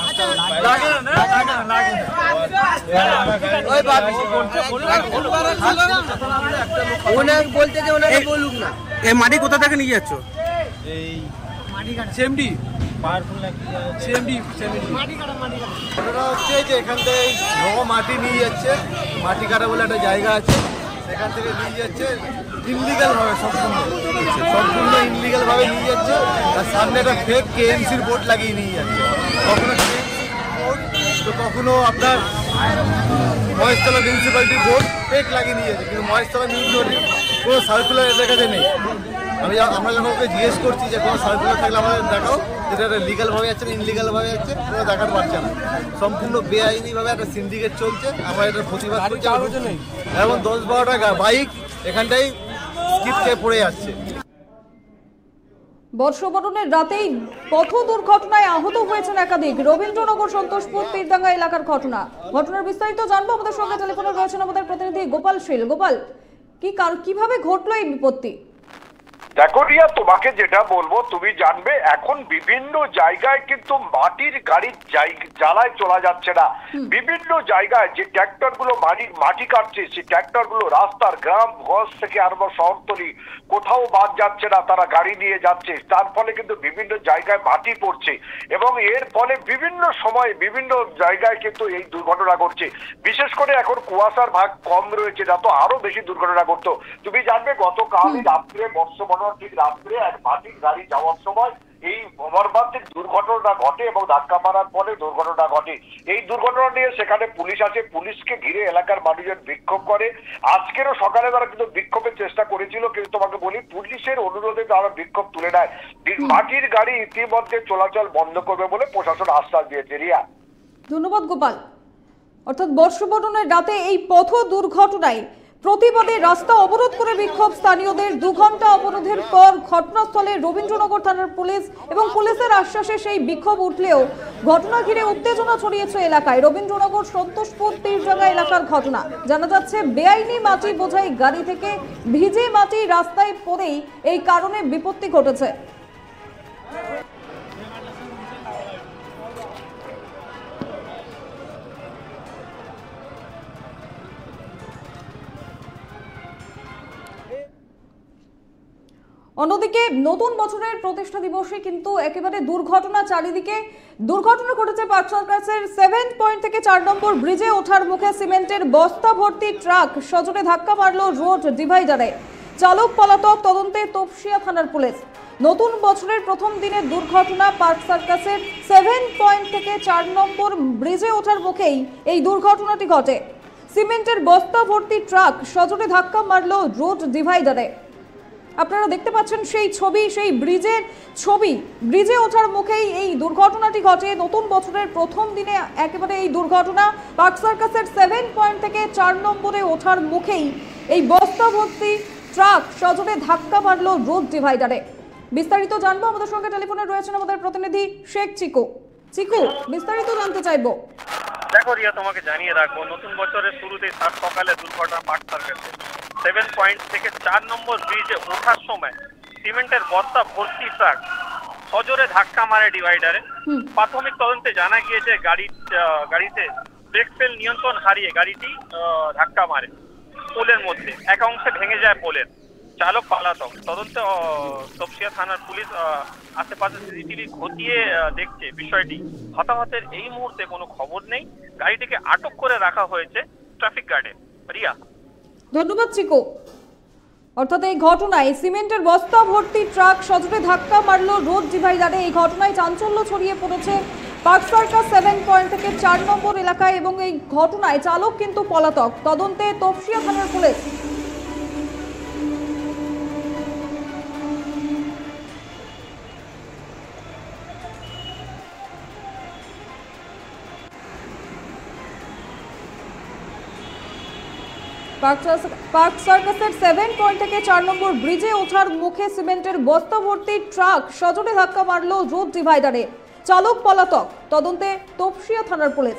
এই মাটি কোথা থেকে নিয়ে যাচ্ছ? এই সিএমডি ঘটনা হচ্ছে যে এখান থেকে মাটি নিয়ে যাচ্ছে, মাটি কাটা বলে একটা জায়গা আছে, সেখান থেকে নিয়ে যাচ্ছে ইনলিগাল ভাবে, সম্পূর্ণ ইনলিগাল ভাবে নিয়ে যাচ্ছে। আর সামনে একটা ফেক কেএমসির বোর্ড লাগিয়ে নিয়ে যাচ্ছে। কখনো বোর্ড তো কখনো আপনার মহেশতলা মিউনিসিপ্যালিটির বোর্ড ফেক লাগিয়ে নিয়ে যাচ্ছে, কিন্তু মহেশতলা মিউনিসিপ্যালিটির কোনো সার্কুলার এদের কাছে নেই। আমরা যখন ওকে জিজ্ঞেস করছি যে কোনো সার্কুলার থাকলে আমাদের দেখাও, যেটা লিগাল ভাবে যাচ্ছে না ইনলিগাল ভাবে যাচ্ছে, ওরা দেখাতে পারছে না। সম্পূর্ণ বেআইনি ভাবে একটা সিন্ডিকেট চলছে। আমরা এটার প্রতিবাদ করছি। এবং 10-12টা বাইক এখানটাই স্কিপ খেয়ে পড়ে যাচ্ছে। বর্ষবরণের রাতেই পথ দুর্ঘটনায় আহত হয়েছেন একাধিক। রবীন্দ্রনগর সন্তোষপুর পীরডাঙ্গা এলাকার ঘটনার বিস্তারিত জানবো। আমাদের সঙ্গে টেলিফোনে রয়েছেন আমাদের প্রতিনিধি গোপাল শীল। গোপাল, কিভাবে ঘটলো এই বিপত্তি? দেখো রিয়া, তোমাকে যেটা বলবো তুমি জানবে, এখন বিভিন্ন জায়গায় কিন্তু মাটির গাড়ি জ্বালায় চলা যাচ্ছে না। বিভিন্ন জায়গায় যে ট্র্যাক্টর গুলো মাটি কাটছে, সেই ট্র্যাক্টর গুলো রাস্তার গ্রাম গঞ্জ থেকে আরম্ভ শহরতলি কোথাও বাদ যাচ্ছে না, তারা গাড়ি নিয়ে যাচ্ছে। তার ফলে কিন্তু বিভিন্ন জায়গায় মাটি পড়ছে এবং এর ফলে বিভিন্ন সময় বিভিন্ন জায়গায় কিন্তু এই দুর্ঘটনা ঘটছে। বিশেষ করে এখন কুয়াশার ভাগ কম রয়েছে, যা তো আরো বেশি দুর্ঘটনা ঘটতো। তুমি জানবে গতকাল রাত্রে বর্ষবরণ ঠিক রাত্রে এক মাটির গাড়ি যাওয়ার সময় এই মর্মান্তিক দুর্ঘটনা ঘটে এবং ধাক্কা মারার পরে দুর্ঘটনা ঘটে। এই দুর্ঘটনা নিয়ে সেখানে পুলিশ আছে, পুলিশকে ঘিরে এলাকার মানুষজন বিক্ষোভ করে। আজকেরও সকালে তারা কিন্তু বিক্ষোভের চেষ্টা করেছিল, কিন্তু তোমাকে বলি পুলিশের অনুরোধে তারা বিক্ষোভ তুলে নেয়। মাটির গাড়ি ইতিমধ্যে চলাচল বন্ধ করবে বলে প্রশাসন আশ্বাস দিয়েছে। রিয়া, ধন্যবাদ গোপাল। অর্থাৎ বর্ষবরণের রাতে এই পথ দুর্ঘটনায় প্রতিবাদে রাস্তা অবরোধ করে বিক্ষোভ স্থানীয়দের। 2 ঘন্টা অবরোধের পর ঘটনাস্থলে রবীন্দ্রনগর থানার পুলিশ এবং পুলিশের আশ্বাসে সেই বিক্ষোভ উঠলেও ঘটনা ঘিরে উত্তেজনা ছড়িয়েছে এলাকায়। রবীন্দ্রনগর সন্তোষপুর পীরজাঙ্গা এলাকার ঘটনা। জানা যাচ্ছে বেআইনি মাটি বোঝাই গাড়ি থেকে ভিজে মাটি রাস্তায় পড়েই এই কারণে বিপত্তি ঘটেছে। অন্যদিকে নতুন বছরের প্রতিষ্ঠা দিবসে কিন্তু একেবারে দুর্ঘটনা চারিদিকে। দুর্ঘটনা ঘটেছে পার্ক সার্কাসের 7 পয়েন্ট থেকে 4 নম্বর ব্রিজে ওঠার মুখে সিমেন্টের বস্তা ভর্তি ট্রাক সজোরে ধাক্কা মারল রোড ডিভাইডারে। চালক পলাতক, তদন্তে তপসিয়া থানার পুলিশ। নতুন বছরের প্রথম দিনের দুর্ঘটনা। পার্ক সার্কাসের 7 পয়েন্ট থেকে 4 নম্বর ব্রিজে ওঠার মুখেই এই দুর্ঘটনাটি ঘটে। সিমেন্টের বস্তা ভর্তি ট্রাক সজোরে ধাক্কা মারল রোড ডিভাইডারে। আপনারা দেখতে পাচ্ছেন সেই ছবি, সেই ব্রিজের ছবি। ব্রিজে ওঠার মুখেই এই দুর্ঘটনাটি ঘটে। নতুন বছরের প্রথম দিনে একেবারে এই দুর্ঘটনা। পার্ক সার্কাসের 7 পয়েন্ট থেকে 4 নম্বরে ওঠার মুখেই এই বস্তা ভর্তি ট্রাক সজোরে ধাক্কা মারল রোড ডিভাইডারে। বিস্তারিত জানবো, আমাদের সঙ্গে টেলিফোনে রয়েছেন আমাদের প্রতিনিধি শেখ চিকু। চিকু, বিস্তারিত জানতে চাইবো। দেখো রিয়া, তোমাকে জানিয়ে রাখবো, নতুন বছরের শুরুতে সাত সকালে দুর্ঘটনা পার্ক সার্কাসে 7 পয়েন্ট থেকে 4 নম্বর ব্রিজে ওঠার সময় সিমেন্টের বস্তা ভর্তি ট্রাক সজোরে ধাক্কা মারে ডিভাইডারে। প্রাথমিক তদন্তে জানা গিয়েছে গাড়িতে ব্রেক ফেল নিয়ন্ত্রণ হারিয়ে গাড়িটি ধাক্কা মারে পোলের মধ্যে, এক অংশে ভেঙে যায় পোলের। চালক পলাতক। তদন্তে তপসিয়া থানার পুলিশ আশেপাশে সিসিটিভি খতিয়ে দেখছে বিষয়টি। হতাহতের এই মুহূর্তে কোনো খবর নেই। গাড়িটিকে আটক করে রাখা হয়েছে ট্রাফিক গার্ডে। রিয়া, ধন্যবাদ চিকু। অর্থাৎ এই ঘটনায় সিমেন্টের বস্তা ভর্তি ট্রাক সজোরে ধাক্কা মারল রোড ডিভাইডারে। এই ঘটনায় চাঞ্চল্য ছড়িয়ে পড়েছে পার্ক সার্কাস 7 পয়েন্ট থেকে 4 নম্বর এলাকায় এবং এই ঘটনায় চালক কিন্তু পলাতক। তদন্তে তপসিয়া থানার পুলিশ। পার্ক সার্কাসের 7 পয়েন্ট থেকে 4 নম্বর ব্রিজে ওঠার মুখে সিমেন্টের বস্তা ভর্তি ট্রাক সজোরে ধাক্কা মারল রোড ডিভাইডারে। চালক পলাতক। তদন্তে তপসিয়া থানার পুলিশ।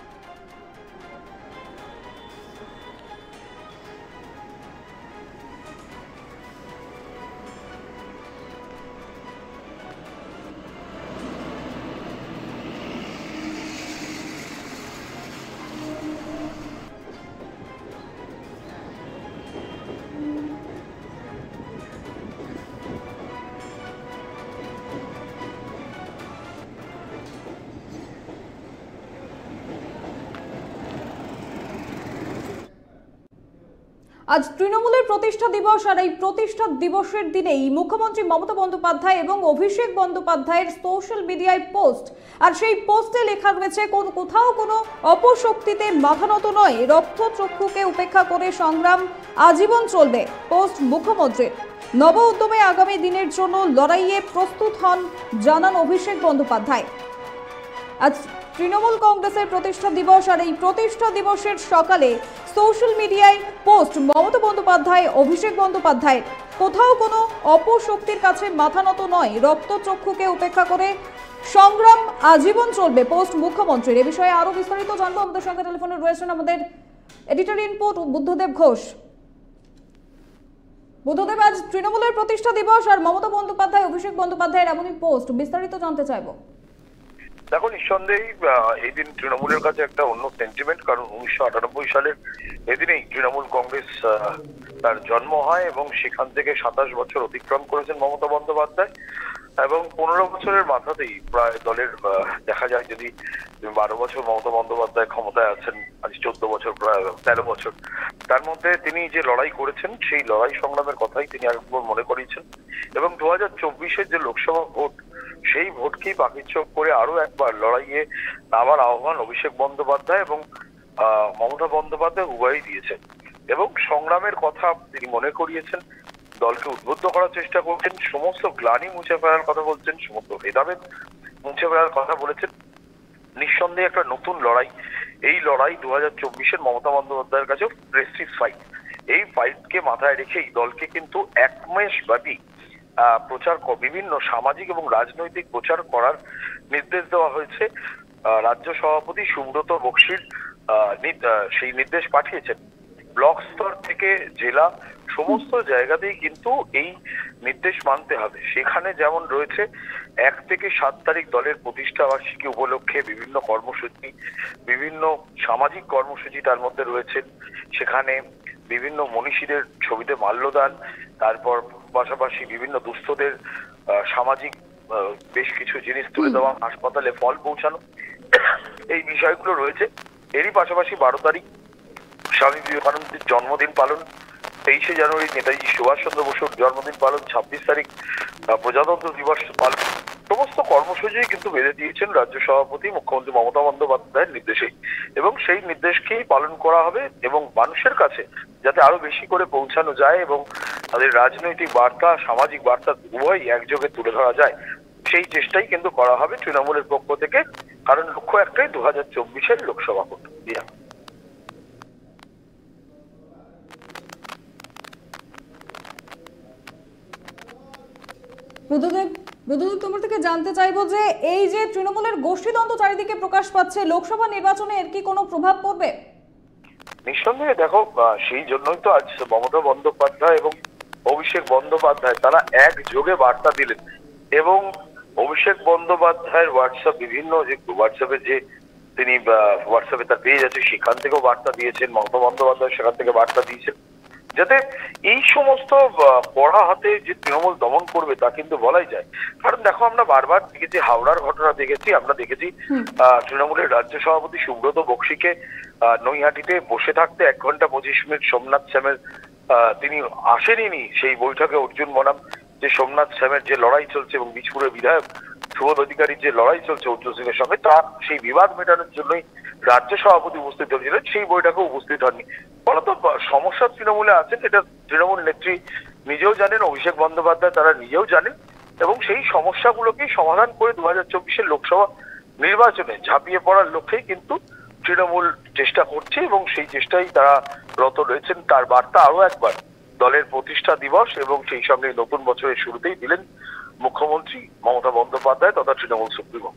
আজ তৃণমূলের প্রতিষ্ঠা দিবস। আর এই প্রতিষ্ঠা দিবসের দিনেই মুখ্যমন্ত্রী মমতা বন্দ্যোপাধ্যায় এবং অভিষেক বন্দ্যোপাধ্যায়ের সোশ্যাল মিডিয়ায় পোস্ট। আর সেই পোস্টে লেখা রয়েছে, কোথাও কোনো অপশক্তিতে মাথা নত নয়, রক্তচক্ষুকে উপেক্ষা করে সংগ্রাম আজীবন চলবে। পোস্ট মুখ্যমন্ত্রীর। নব উদ্যমে আগামী দিনের জন্য লড়াইয়ে প্রস্তুত হন জানান অভিষেক বন্দ্যোপাধ্যায়। আজ তৃণমূল কংগ্রেসের প্রতিষ্ঠা দিবস। আর এই প্রতিষ্ঠা দিবসের সকালে সোশ্যাল মিডিয়ায় পোস্ট মমতা বন্দ্যোপাধ্যায়, অভিষেক বন্দ্যোপাধ্যায়ের। কোথাও কোনো অপশক্তির কাছে মাথা নত নয়, রক্তচক্ষুকে উপেক্ষা করে সংগ্রাম আজীবন চলবে। পোস্ট মুখ্যমন্ত্রীর। এ বিষয়ে আরো বিস্তারিত জানবো, আমাদের সঙ্গে টেলিফোনে রয়েছেন আমাদের এডিটর ইনপুট বুদ্ধদেব ঘোষ। বুদ্ধদেব, আজ তৃণমূলের প্রতিষ্ঠা দিবস আর মমতা বন্দ্যোপাধ্যায়, অভিষেক বন্দ্যোপাধ্যায়ের এমনই পোস্ট, বিস্তারিত জানতে চাইবো। দেখো, নিঃসন্দেহেই এই দিন তৃণমূলের কাছে একটা অন্য সেন্টিমেন্ট, কারণ 1998 সালের এদিনেই তৃণমূল কংগ্রেস তার জন্ম হয় এবং সেখান থেকে 27 বছর অতিক্রম করেছেন মমতা বন্দ্যোপাধ্যায়। এবং 15 বছরের মাথাতেই প্রায় দলের দেখা যায়, যদি 12 বছর মমতা বন্দ্যোপাধ্যায় ক্ষমতায় আছেন, আজ 14 বছর, প্রায় 13 বছর, তার মধ্যে তিনি যে লড়াই করেছেন সেই লড়াই সংগ্রামের কথাই তিনি আরেকবার মনে করিয়েছেন। এবং 2024-এর যে লোকসভা ভোট, সেই ভোটকেই পাকিচ্ছপ করে আরো একবার লড়াইয়ে নামার আহ্বান অভিষেক বন্দ্যোপাধ্যায় এবং মমতা বন্দ্যোপাধ্যায় উভয়ই দিয়েছেন এবং সংগ্রামের কথা তিনি মনে করিয়েছেন, দলকে উদ্বুদ্ধ করার চেষ্টা করছেন, সমস্ত গ্লানি মুছে ফেলার কথা বলছেন, সমস্ত ভেদাভেদ মুছে ফেলার কথা বলেছেন। নিঃসন্দেহে একটা নতুন লড়াই, এই লড়াই 2024-এর মমতা বন্দ্যোপাধ্যায়ের কাছে প্রেস্টিজ ফাইট। এই ফাইটকে মাথায় রেখেই দলকে কিন্তু 1 মাস ব্যাপী প্রচার, বিভিন্ন সামাজিক এবং রাজনৈতিক প্রচার করার নির্দেশ দেওয়া হয়েছে। রাজ্য সভাপতি সুব্রত বক্সির সেই নির্দেশ পাঠিয়েছেন। ব্লক স্তর থেকে জেলা সমস্ত জায়গাতেই কিন্তু এই নির্দেশ মানতে হবে। সেখানে যেমন রয়েছে 1 থেকে 7 তারিখ দলের প্রতিষ্ঠা বার্ষিকী উপলক্ষে বিভিন্ন কর্মসূচি, বিভিন্ন সামাজিক কর্মসূচি তার মধ্যে রয়েছে। সেখানে বিভিন্ন মনীষীদের ছবিতে মাল্যদান, তারপর পাশাপাশি বিভিন্ন দুস্থদের সামাজিক বেশ কিছু জিনিস তুলে দেওয়া, হাসপাতালে ফল পৌঁছানো, এই বিষয়গুলো রয়েছে। এরই পাশাপাশি 12 তারিখ স্বামী বিবেকানন্দের জন্মদিন পালন, 23শে জানুয়ারি নেতাজি সুভাষচন্দ্র বসুর জন্মদিন পালন, 26 তারিখ প্রজাতন্ত্র দিবস পালন, সমস্ত কর্মসূচি কিন্তু বেঁধে দিয়েছেন রাজ্য সভাপতি মুখ্যমন্ত্রী মমতা বন্দ্যোপাধ্যায়ের নির্দেশেই এবং সেই নির্দেশকেই পালন করা হবে এবং মানুষের কাছে যাতে আরো বেশি করে পৌঁছানো যায় এবং তাদের রাজনৈতিক বার্তা, সামাজিক বার্তা উভয়ই একযোগে তুলে ধরা যায়, সেই চেষ্টাই কিন্তু করা হবে তৃণমূলের পক্ষ থেকে। কারণ লক্ষ্য একটাই, 2024-এর লোকসভা ভোট। বুদ্ধদেব, তোমার থেকে জানতে চাইবো যে এই যে তৃণমূলের গোষ্ঠীদ্বন্দ্ব চারিদিকে প্রকাশ পাচ্ছে, লোকসভা নির্বাচনে এর কি কোনো প্রভাব পড়বে? নিঃসন্দেহে দেখো, সেই জন্যই তো আজ মমতা বন্দ্যোপাধ্যায় এবং অভিষেক বন্দ্যোপাধ্যায় তারা একযোগে বার্তা দিলেন এবং অভিষেক বন্দ্যোপাধ্যায়ের বিভিন্ন যে হোয়াটসঅ্যাপে যে তিনি হোয়াটসঅ্যাপে তার পেজ আছে সেখান থেকেও বার্তা দিয়েছেন, মমতা বন্দ্যোপাধ্যায় সেখান থেকে বার্তা দিয়েছেন, যাতে এই সমস্ত পড়া হাতে যে তৃণমূল দমন করবে তা কিন্তু বলাই যায়। কারণ দেখো, আমরা বারবার দেখেছি, হাওড়ার ঘটনা দেখেছি, আমরা দেখেছি তৃণমূলের রাজ্য সভাপতি সুব্রত বক্সিকে নৈহাটিতে বসে থাকতে 1 ঘন্টা 25 মিনিট সোমনাথ শ্যামের তিনি আসেনি সেই বৈঠকে। অর্জুন বনাম যে সোমনাথ শ্যামের যে লড়াই চলছে এবং বীজপুরের বিধায়ক সুবোধ অধিকারীর যে লড়াই চলছে অর্জুন সিং এর সঙ্গে, তার সেই বিবাদ মেটানোর জন্যই রাজ্য সভাপতি উপস্থিত হয়েছিলেন, সেই বৈঠকে উপস্থিত হননি। ফলত সমস্যা তৃণমূলে আছেন, এটা তৃণমূল নেত্রী নিজেও জানেন, অভিষেক বন্দ্যোপাধ্যায় তারা নিজেও জানেন এবং সেই সমস্যাগুলোকেই সমাধান করে 2024-এর লোকসভা নির্বাচনে ঝাঁপিয়ে পড়ার লক্ষ্যেই কিন্তু তৃণমূল চেষ্টা করছে এবং সেই চেষ্টাই তারা রত রয়েছেন। তার বার্তা আরো একবার দলের প্রতিষ্ঠা দিবস এবং সেই সঙ্গে নতুন বছরের শুরুতেই দিলেন মুখ্যমন্ত্রী মমতা বন্দ্যোপাধ্যায় তথা তৃণমূল সুপ্রিমো।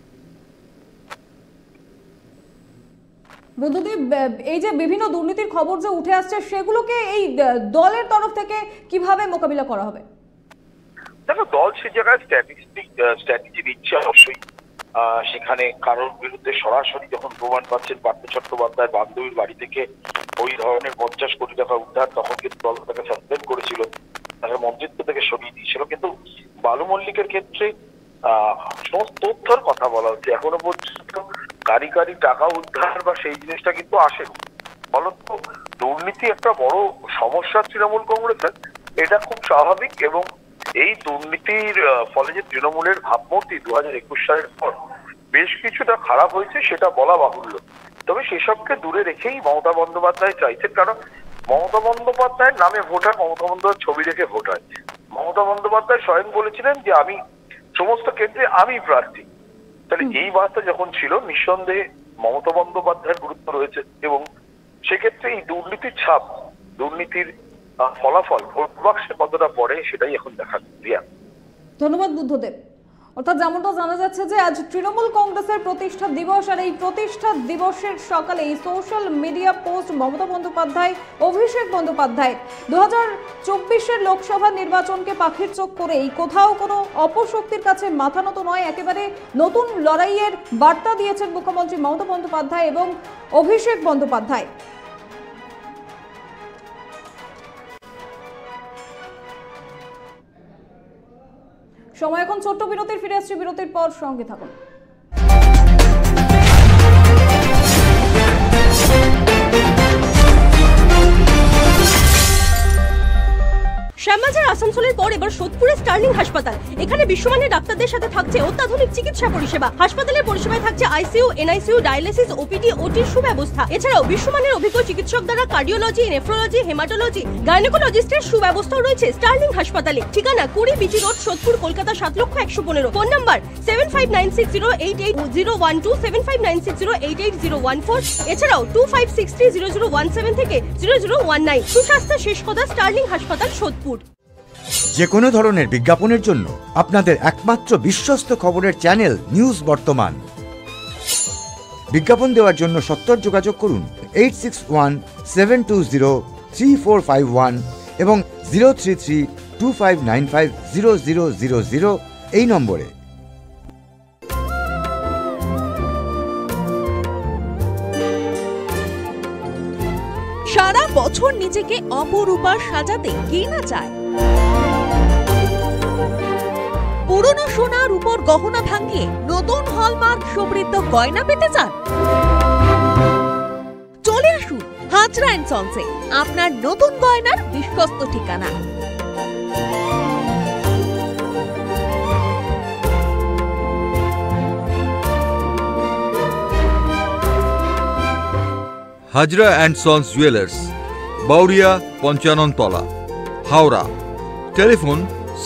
বুদ্ধদেব, এই যে বিভিন্ন দুর্নীতির খবর যে উঠে আসছে সেগুলোকে এই দলের তরফ থেকে কিভাবে মোকাবিলা করা হবে? দেখো, দল সে জায়গায় স্ট্র্যাটেজি দিচ্ছে অবশ্যই। সেখানে কারোর বিরুদ্ধে সরাসরি যখন প্রমাণ পাচ্ছেন পার্থ চট্টোপাধ্যায়ের বান্ধবীর বাড়ি থেকে ওই ধরনের 50 কোটি টাকা উদ্ধার, তখন কিন্তু দল তাকে সাসপেন্ড করেছিল, তাকে মন্ত্রিত্ব থেকে সরিয়ে দিয়েছিল। কিন্তু বালু মল্লিকের ক্ষেত্রে সমস্ত তথ্যের কথা বলা হচ্ছে, এখনো পর্যন্ত কারি টাকা উদ্ধার বা সেই জিনিসটা কিন্তু আসেনি। ফলত দুর্নীতি একটা বড় সমস্যা তৃণমূল কংগ্রেসের, এটা খুব স্বাভাবিক এবং এই দুর্নীতির ফলে যে তৃণমূলের ভাবমূর্তি 2021 সালের পর বেশ কিছুটা খারাপ হয়েছে সেটা বলা বাহুল্য। তবে সেসবকে দূরে রেখেই মমতা বন্দ্যোপাধ্যায় চাইছেন, কারণ মমতা বন্দ্যোপাধ্যায়ের নামে ভোট হয়, মমতা বন্দ্যোপাধ্যায় ছবি রেখে ভোট হয়। মমতা বন্দ্যোপাধ্যায় স্বয়ং বলেছিলেন যে আমি সমস্ত কেন্দ্রে আমি প্রার্থী। তাহলে এই বার্তা যখন ছিল, নিঃসন্দেহে মমতা বন্দ্যোপাধ্যায়ের গুরুত্ব রয়েছে এবং সেক্ষেত্রে এই দুর্নীতির ছাপ, দুর্নীতির ফলাফল ভোট বাক্সে কতটা পড়ে সেটাই এখন দেখা দিয়া। ধন্যবাদ বুদ্ধদেব। অর্থাৎ যেমনটা জানা যাচ্ছে যে আজ তৃণমূল কংগ্রেসের প্রতিষ্ঠা দিবস, আর এই প্রতিষ্ঠা দিবসের সকালে social media post Mamata Bandyopadhyay, Abhishek Bandyopadhyay 2024-এর লোকসভা নির্বাচনকে পাখির চোখ করেই কোথাও কোনো অপশক্তির কাছে মাথা নত নয়, একেবারে নতুন লড়াইয়ের বার্তা দিয়েছেন মুখ্যমন্ত্রী মমতা বন্দ্যোপাধ্যায় এবং অভিষেক বন্দ্যোপাধ্যায়। সময় এখন ছোট্ট বিরতির, ফিরে আসছি বিরতির পর, সঙ্গে থাকুন। শ্যামবাজার আসানসোলের পর এবার সোদপুরের স্টার্লিং হাসপাতাল। এখানে বিশ্বমানের ডাক্তারদের সাথে থাকছে অত্যাধুনিক চিকিৎসা পরিষেবা। হাসপাতালের পরিষেবায় থাকছে আইসিইউ, এনআইসিইউ, ডায়ালিসিস, ওপিডি, ওটির সুব্যবস্থা। এছাড়াও বিশ্বমানের অভিজ্ঞ চিকিৎসক দ্বারা কার্ডিওলজি, নেফ্রোলজি, হেমাটোলজি, গাইনোকোলজিস্টের সুব্যবস্থা রয়েছে স্টার্লিং হাসপাতালে। ঠিকানা 20 BT road, Sodepur, Kolkata 7,115,000। Phone number 7596088012, 7596088014। এছাড়াও 25630017 থেকে 0019। সুস্বাস্থ্য শেষ কথা, স্টার্লিং হাসপাতাল, সোদপুর। যে কোনো ধরনের বিজ্ঞাপনের জন্য আপনাদের একমাত্র বিশ্বস্ত খবরের চ্যানেল নিউজ বর্তমান। বিজ্ঞাপন দেওয়ার জন্য সত্বর যোগাযোগ করুন 8617203451 এবং 03325950000 এই নম্বরে। সারা বছর নিজেকে অপরূপা সাজাতে কে না চায়? পুরনো সোনার উপর গহনা ভাঙিয়ে নতুন হলমার্ক সমৃদ্ধ গয়না পেতে চান? চলে আসুন হাজরা এন্ড সন্সে, আপনার নতুন গয়নার বিশ্বস্ত ঠিকানা। Hazra and sons jewellers, Bauria, Panchanantala, Howrah. Telephone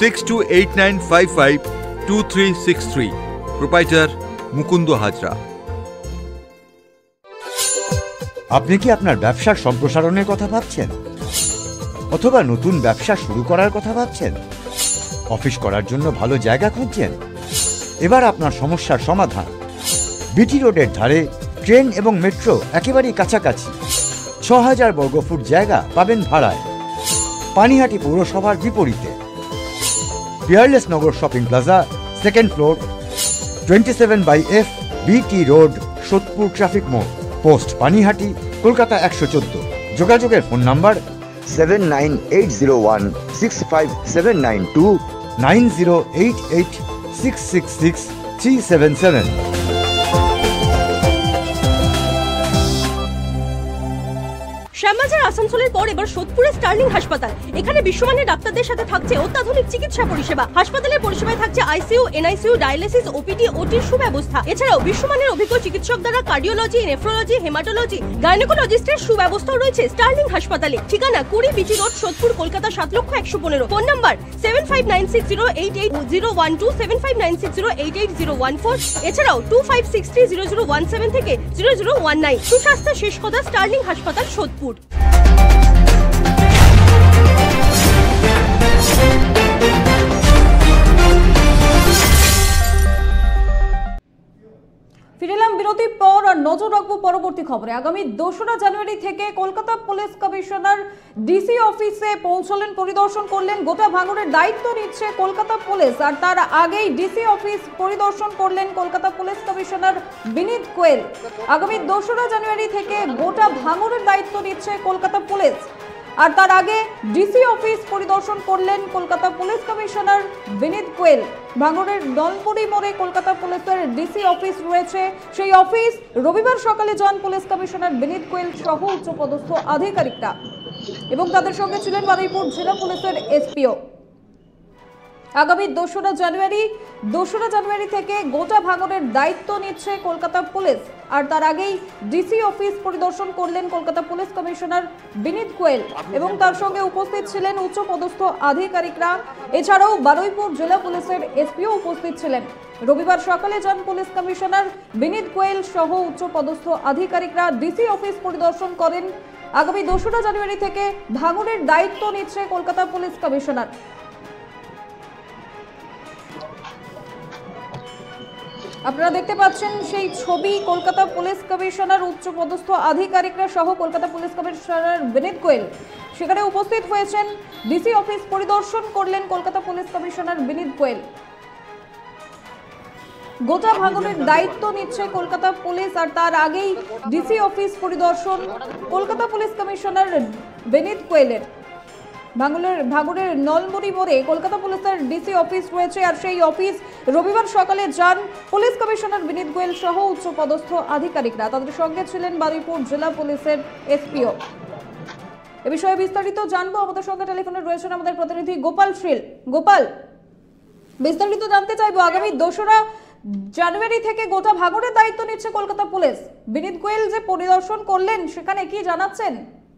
6289552363। Proprietor Mukunda Hazra. আপনি কি আপনার ব্যবসার সম্প্রসারণের কথা ভাবছেন, অথবা নতুন ব্যবসা শুরু করার কথা ভাবছেন? অফিস করার জন্য ভালো জায়গা খুঁজছেন? এবার আপনার সমস্যার সমাধান। বিটি রোডের ধারে ট্রেন এবং মেট্রো একেবারেই কাছাকাছি। 6000 বর্গফুট জায়গা পাবেন ভাড়ায়। পানিহাটি পৌরসভার বিপরীতে Peerless Nagar shopping plaza, second floor, 27/F BT road, Sodepur traffic মোড়, পোস্ট পানিহাটি, কলকাতা 114। যোগাযোগের ফোন নাম্বার 7980165792, 9088666377। শ্যামবাজার আসানসোলের পর এবার সোদপুরের স্টার্লিং হাসপাতাল। এখানে বিশ্বমানের ডাক্তারদের সাথে থাকছে অত্যাধুনিক চিকিৎসা পরিষেবা। হাসপাতালের পরিষেবায় থাকছে আইসিইউ, এনআইসিইউ, ডায়ালিসিস, ওপিডি, ওটির সুব্যবস্থা। এছাড়াও বিশ্বমানের অভিজ্ঞ চিকিৎসক দ্বারা কার্ডিওলজি, নেফ্রোলজি, হেমাটোলজি, গাইনোকোলজিস্টের সুব্যবস্থা রয়েছে স্টার্লিং হাসপাতালে। ঠিকানা 20 BT road, Sodepur, Kolkata 7,115,000। Phone number 7596088012, 7596088014। এছাড়াও 25630017 থেকে 0019। সুস্বাস্থ্য শেষ কথা, স্টার্লিং হাসপাতাল, সোদপুর। ফিরেলাম বিরতির পর আর নজর রাখবো পরবর্তী খবরে। আগামী 2রা জানুয়ারি থেকে কলকাতা পুলিশ কমিশনার ডিসি অফিসে পৌঁছলেন, পরিদর্শন করলেন। গোটা ভাঙনের দায়িত্ব নিচ্ছে কলকাতা পুলিশ, আর তার আগেই ডিসি অফিস পরিদর্শন করলেন কলকাতা পুলিশ কমিশনার বিনীত গোয়েল। আগামী 2রা জানুয়ারি থেকে গোটা ভাঙনের দায়িত্ব নিচ্ছে কলকাতা পুলিশ, আর তার আগে ডিসি অফিস পরিদর্শন করলেন কলকাতা পুলিশ কমিশনার বিনীত গোয়েল। ভাঙড়ের দলপুরি মোড়ে কলকাতা পুলিশের ডিসি অফিস রয়েছে। সেই অফিস রবিবার সকালে যান পুলিশ কমিশনার বিনীত গোয়েল সহ উচ্চপদস্থ আধিকারিকরা, এবং তাদের সঙ্গে ছিলেন বারুইপুর জেলা পুলিশের এসপিও। আগামী 2রা জানুয়ারি থেকে গোটা ভাঙনের দায়িত্ব নিচ্ছে কলকাতা পুলিশ, আর তার আগেই ডিসি অফিস পরিদর্শন করলেন কলকাতা পুলিশ কমিশনার বিনীত গোয়েল, এবং তার সঙ্গে উপস্থিত ছিলেন উচ্চপদস্থ আধিকারিকরা। এছাড়াও বারুইপুর জেলা পুলিশের এসপিও উপস্থিত ছিলেন। রবিবার সকালে যান পুলিশ কমিশনার বিনীত গোয়েল সহ উচ্চপদস্থ আধিকারিকরা, ডিসি অফিস পরিদর্শন করেন। আগামী 2রা জানুয়ারি থেকে ভাঙনের দায়িত্ব নিচ্ছে কলকাতা পুলিশ কমিশনার। আপনারা দেখতে পাচ্ছেন সেই ছবি, কলকাতা পুলিশ কমিশনার, উচ্চপদস্থ আধিকারিকরা সহ কলকাতা পুলিশ কমিশনার বিনীত গোয়েল সেখানে উপস্থিত হয়েছেন। ডিসি অফিস পরিদর্শন করলেন কলকাতা পুলিশ কমিশনার বিনীত গোয়েল। গোটা ভাঙনের দায়িত্ব নিচ্ছে কলকাতা পুলিশ, আর তার আগেই ডিসি অফিস পরিদর্শন কলকাতা পুলিশ কমিশনার বিনীত গোয়েলের। ভাঙড়ের নলমুড়ি মোড়ে কলকাতা পুলিশের ডিসি অফিস রয়েছে, আর সেই অফিস রবিবার সকালে যান পুলিশ কমিশনার বিনীত গোয়েল সহ উচ্চপদস্থ আধিকারিকরা। তাদের সঙ্গে ছিলেন বারুইপুর জেলা পুলিশের এসপিও। এ বিষয়ে বিস্তারিত জানবো। আমাদের সঙ্গে টেলিফোনে রয়েছেন আমাদের প্রতিনিধি গোপাল শীল। গোপাল, বিস্তারিত জানতে চাইবো, আগামী 2রা জানুয়ারি থেকে গোটা ভাঙড়ের দায়িত্ব নিচ্ছে কলকাতা পুলিশ। বিনীত গোয়েল যে পরিদর্শন করলেন সেখানে কি জানাচ্ছেন?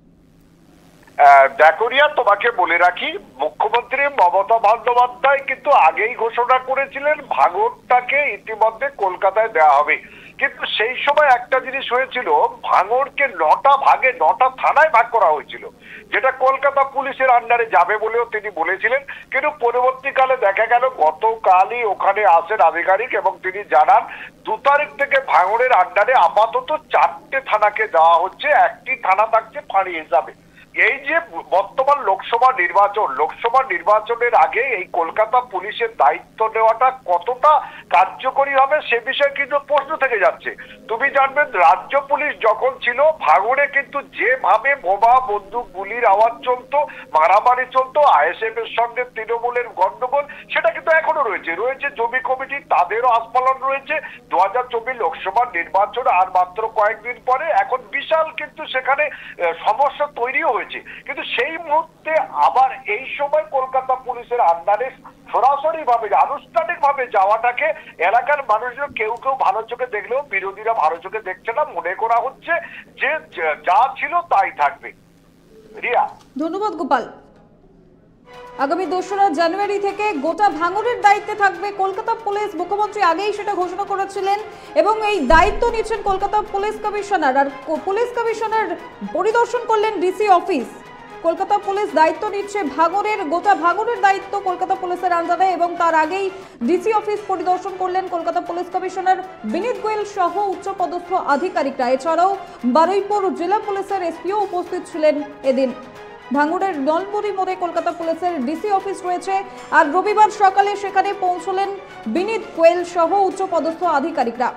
দেখো রিয়া, তোমাকে বলে রাখি, মুখ্যমন্ত্রী মমতা বন্দ্যোপাধ্যায় কিন্তু আগেই ঘোষণা করেছিলেন ভাঙড়টাকে ইতিমধ্যে কলকাতায় দেওয়া হবে। কিন্তু সেই সময় একটা জিনিস হয়েছিল, ভাঙড়কে 9টা ভাগে 9টা থানায় ভাগ করা হয়েছিল, যেটা কলকাতা পুলিশের আন্ডারে যাবে বলেও তিনি বলেছিলেন। কিন্তু পরবর্তীকালে দেখা গেল গতকালই ওখানে আসেন আধিকারিক এবং তিনি জানান 2 তারিখ থেকে ভাঙড়ের আন্ডারে আপাতত 4টে থানাকে দেওয়া হচ্ছে, একটি থানা থাকছে ফাঁড়ি হিসাবে। এই যে বর্তমান লোকসভা নির্বাচনের আগে এই কলকাতা পুলিশের দায়িত্ব নেওয়াটা কতটা কার্যকরী হবে সে বিষয়ে কিন্তু প্রশ্ন থেকে যাচ্ছে। তুমি জানবে, রাজ্য পুলিশ যখন ছিল ভাঙড়ে কিন্তু যেভাবে বোমা বন্দুক গুলির আওয়াজ চলতো, মারামারি চলতো, আইএসএফ এর সঙ্গে তৃণমূলের গন্ডগোল, সেটা কিন্তু এখনো রয়েছে জমি কমিটি, তাদেরও আস্ফালন রয়েছে। 2024 লোকসভা নির্বাচন আর মাত্র কয়েকদিন পরে, এখন বিশাল কিন্তু সেখানে সমস্যা তৈরিও হয়েছে। কিন্তু সেই মুহূর্তে আবার এই সময় কলকাতা পুলিশের আন্ডারে সরাসরি ভাবে আনুষ্ঠানিক ভাবে যাওয়াটাকে এলাকার মানুষজন কেউ ভালো চোখে দেখলেও বিরোধীরা ভালো চোখে দেখছে না, মনে করা হচ্ছে যে যা ছিল তাই থাকবে। রিয়া, ধন্যবাদ গোপাল। আগামী 2রা জানুয়ারি থেকে গোটা ভাঙড়ের দায়িত্বে থাকবে কলকাতা পুলিশ। মুখ্যমন্ত্রী আগেই সেটা ঘোষণা করেছিলেন এবং এই দায়িত্ব নিচ্ছেন কলকাতা পুলিশ কমিশনার। আর পুলিশ কমিশনার পরিদর্শন করলেন ডিসি অফিস। কলকাতা পুলিশ দায়িত্ব নিচ্ছে গোটা ভাঙড়ের দায়িত্ব কলকাতা পুলিশের আন্ডারে, এবং তার আগেই ডিসি অফিস পরিদর্শন করলেন কলকাতা পুলিশ কমিশনার বিনীত গোয়েল সহ উচ্চপদস্থ আধিকারিকরা। এছাড়াও বারুইপুর জেলা পুলিশের এসপিও উপস্থিত ছিলেন এদিন। ভাঙড়ের নলপুরি মোড়ে কলকাতা পুলিশের ডিসি অফিস রয়েছে, আর রবিবার সকালে সেখানে পৌঁছলেন বিনীত গোয়েল সহ উচ্চপদস্থ আধিকারিকরা।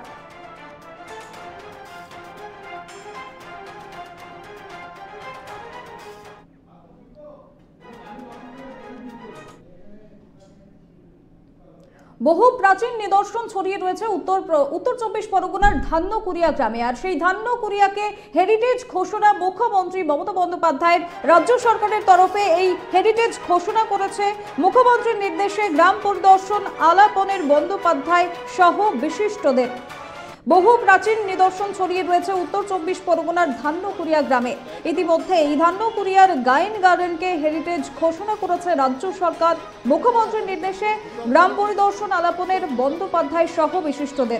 বহু প্রাচীন নিদর্শন ছড়িয়ে রয়েছে উত্তর 24 পরগনার ধান্যকুড়িয়া গ্রামে। আর সেই ধান্যকুড়িয়াকে হেরিটেজ ঘোষণা মুখ্যমন্ত্রী মমতা বন্দ্যোপাধ্যায়ের রাজ্য সরকারের তরফে এই হেরিটেজ ঘোষণা করেছে। মুখ্যমন্ত্রীর নির্দেশে গ্রাম পরিদর্শন আলাপনের বন্দ্যোপাধ্যায় সহ বিশিষ্টদের। বহু প্রাচীন নিদর্শন ছড়িয়ে রয়েছে উত্তর 24 পরগনার ধান্যকুড়িয়া গ্রামে। ইতিমধ্যে এই ধান্যকুড়িয়ার গাইন গার্ডেনকে হেরিটেজ ঘোষণা করেছে রাজ্য সরকার। মুখ্যমন্ত্রীর নির্দেশে গ্রাম পরিদর্শন আলাপনের বন্দ্যোপাধ্যায় সহ বিশিষ্টদের।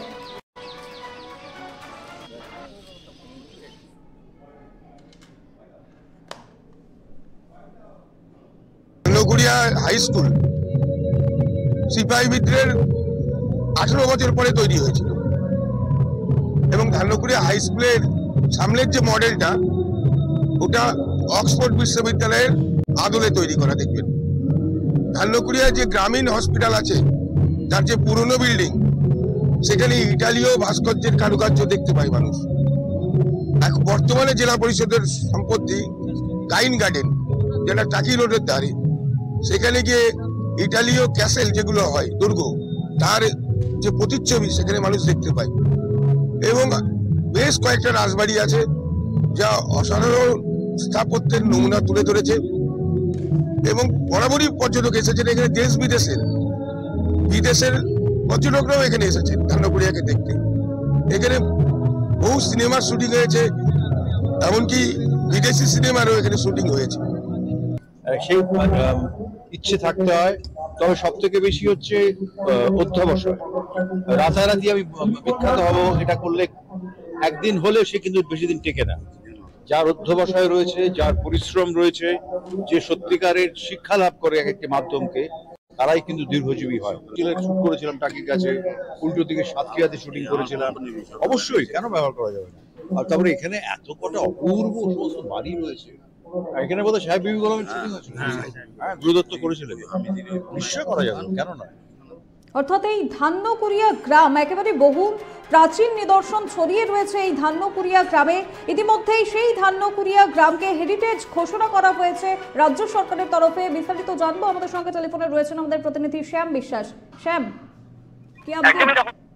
ধান্যকুড়িয়া হাই স্কুল সিপাহী বিদ্রোহের 18 বছর পরে তৈরি হয়েছিল এবং ধান্যকুড়িয়া হাই স্কুলের সামনের যে মডেলটা, ওটা অক্সফোর্ড বিশ্ববিদ্যালয়ের আদলে তৈরি করা। দেখবেন ধান্যকুড়িয়া যে গ্রামীণ হসপিটাল আছে, তার যে পুরনো বিল্ডিং, সেখানে ইটালীয় ভাস্কর্যের কারুকার্য দেখতে পায় মানুষ। বর্তমানে জেলা পরিষদের সম্পত্তি গাইন গার্ডেন, যেটা টাকি রোডের ধারে, সেখানে গিয়ে ইটালীয় ক্যাসেল যেগুলো হয়, দুর্গ, তার যে প্রতিচ্ছবি সেখানে মানুষ দেখতে পায়। এবং বেশ কয়েকটা রাজবাড়ি আছে যা অসাধারণ স্থাপত্যের নমুনা তুলে ধরেছে এবং বরাবরই পর্যটক এসেছেন এখানে, দেশ বিদেশের পর্যটকরাও এখানে এসেছেন ধান্যকুড়িয়াকে দেখতে। এখানে বহু সিনেমার শুটিং হয়েছে, এমনকি বিদেশি সিনেমারও এখানে শুটিং হয়েছে। সেই ইচ্ছে থাকতে হয়, তবে সব থেকে বেশি হচ্ছে অধ্যবসায়। রাতারাতি আমি বিখ্যাত হব এটা করলে একদিন হলে সে কিন্তু বেশি দিন টেকে না। যার অধ্যবসায় রয়েছে, যার পরিশ্রম রয়েছে, যে সত্যিকারের শিক্ষা লাভ করে এক একটি মাধ্যমকে, তারাই কিন্তু দীর্ঘজীবী হয়। শুট করেছিলাম টাকির কাছে, উল্টো দিকে সাতক্ষীরাতে শুটিং করেছিলাম, অবশ্যই কেন ব্যবহার করা যাবে না। আর তারপরে এখানে এত কটা অপূর্ব সমস্ত বাড়ি রয়েছে। এখানে বোধহয় সাহেব বিবি গোলামের শুটিং হয়েছিল, হ্যাঁ, গুরুদত্ত করেছিলেন, নিশ্চয় করা যাবে, কেন নয়। অর্থাৎ এই ধান্যকুড়িয়া গ্রাম একেবারে বহু প্রাচীন নিদর্শন ছড়িয়ে রয়েছে এই ধান্যকুড়িয়া গ্রামে। ইতিমধ্যেই সেই ধান্যকুড়িয়া গ্রামকে হেরিটেজ ঘোষণা করা হয়েছে রাজ্য সরকারের তরফে। বিস্তারিত জানবো, আমাদের সঙ্গে টেলিফোনে রয়েছেন আমাদের প্রতিনিধি শ্যাম বিশ্বাস। শ্যাম, কি আপডেট?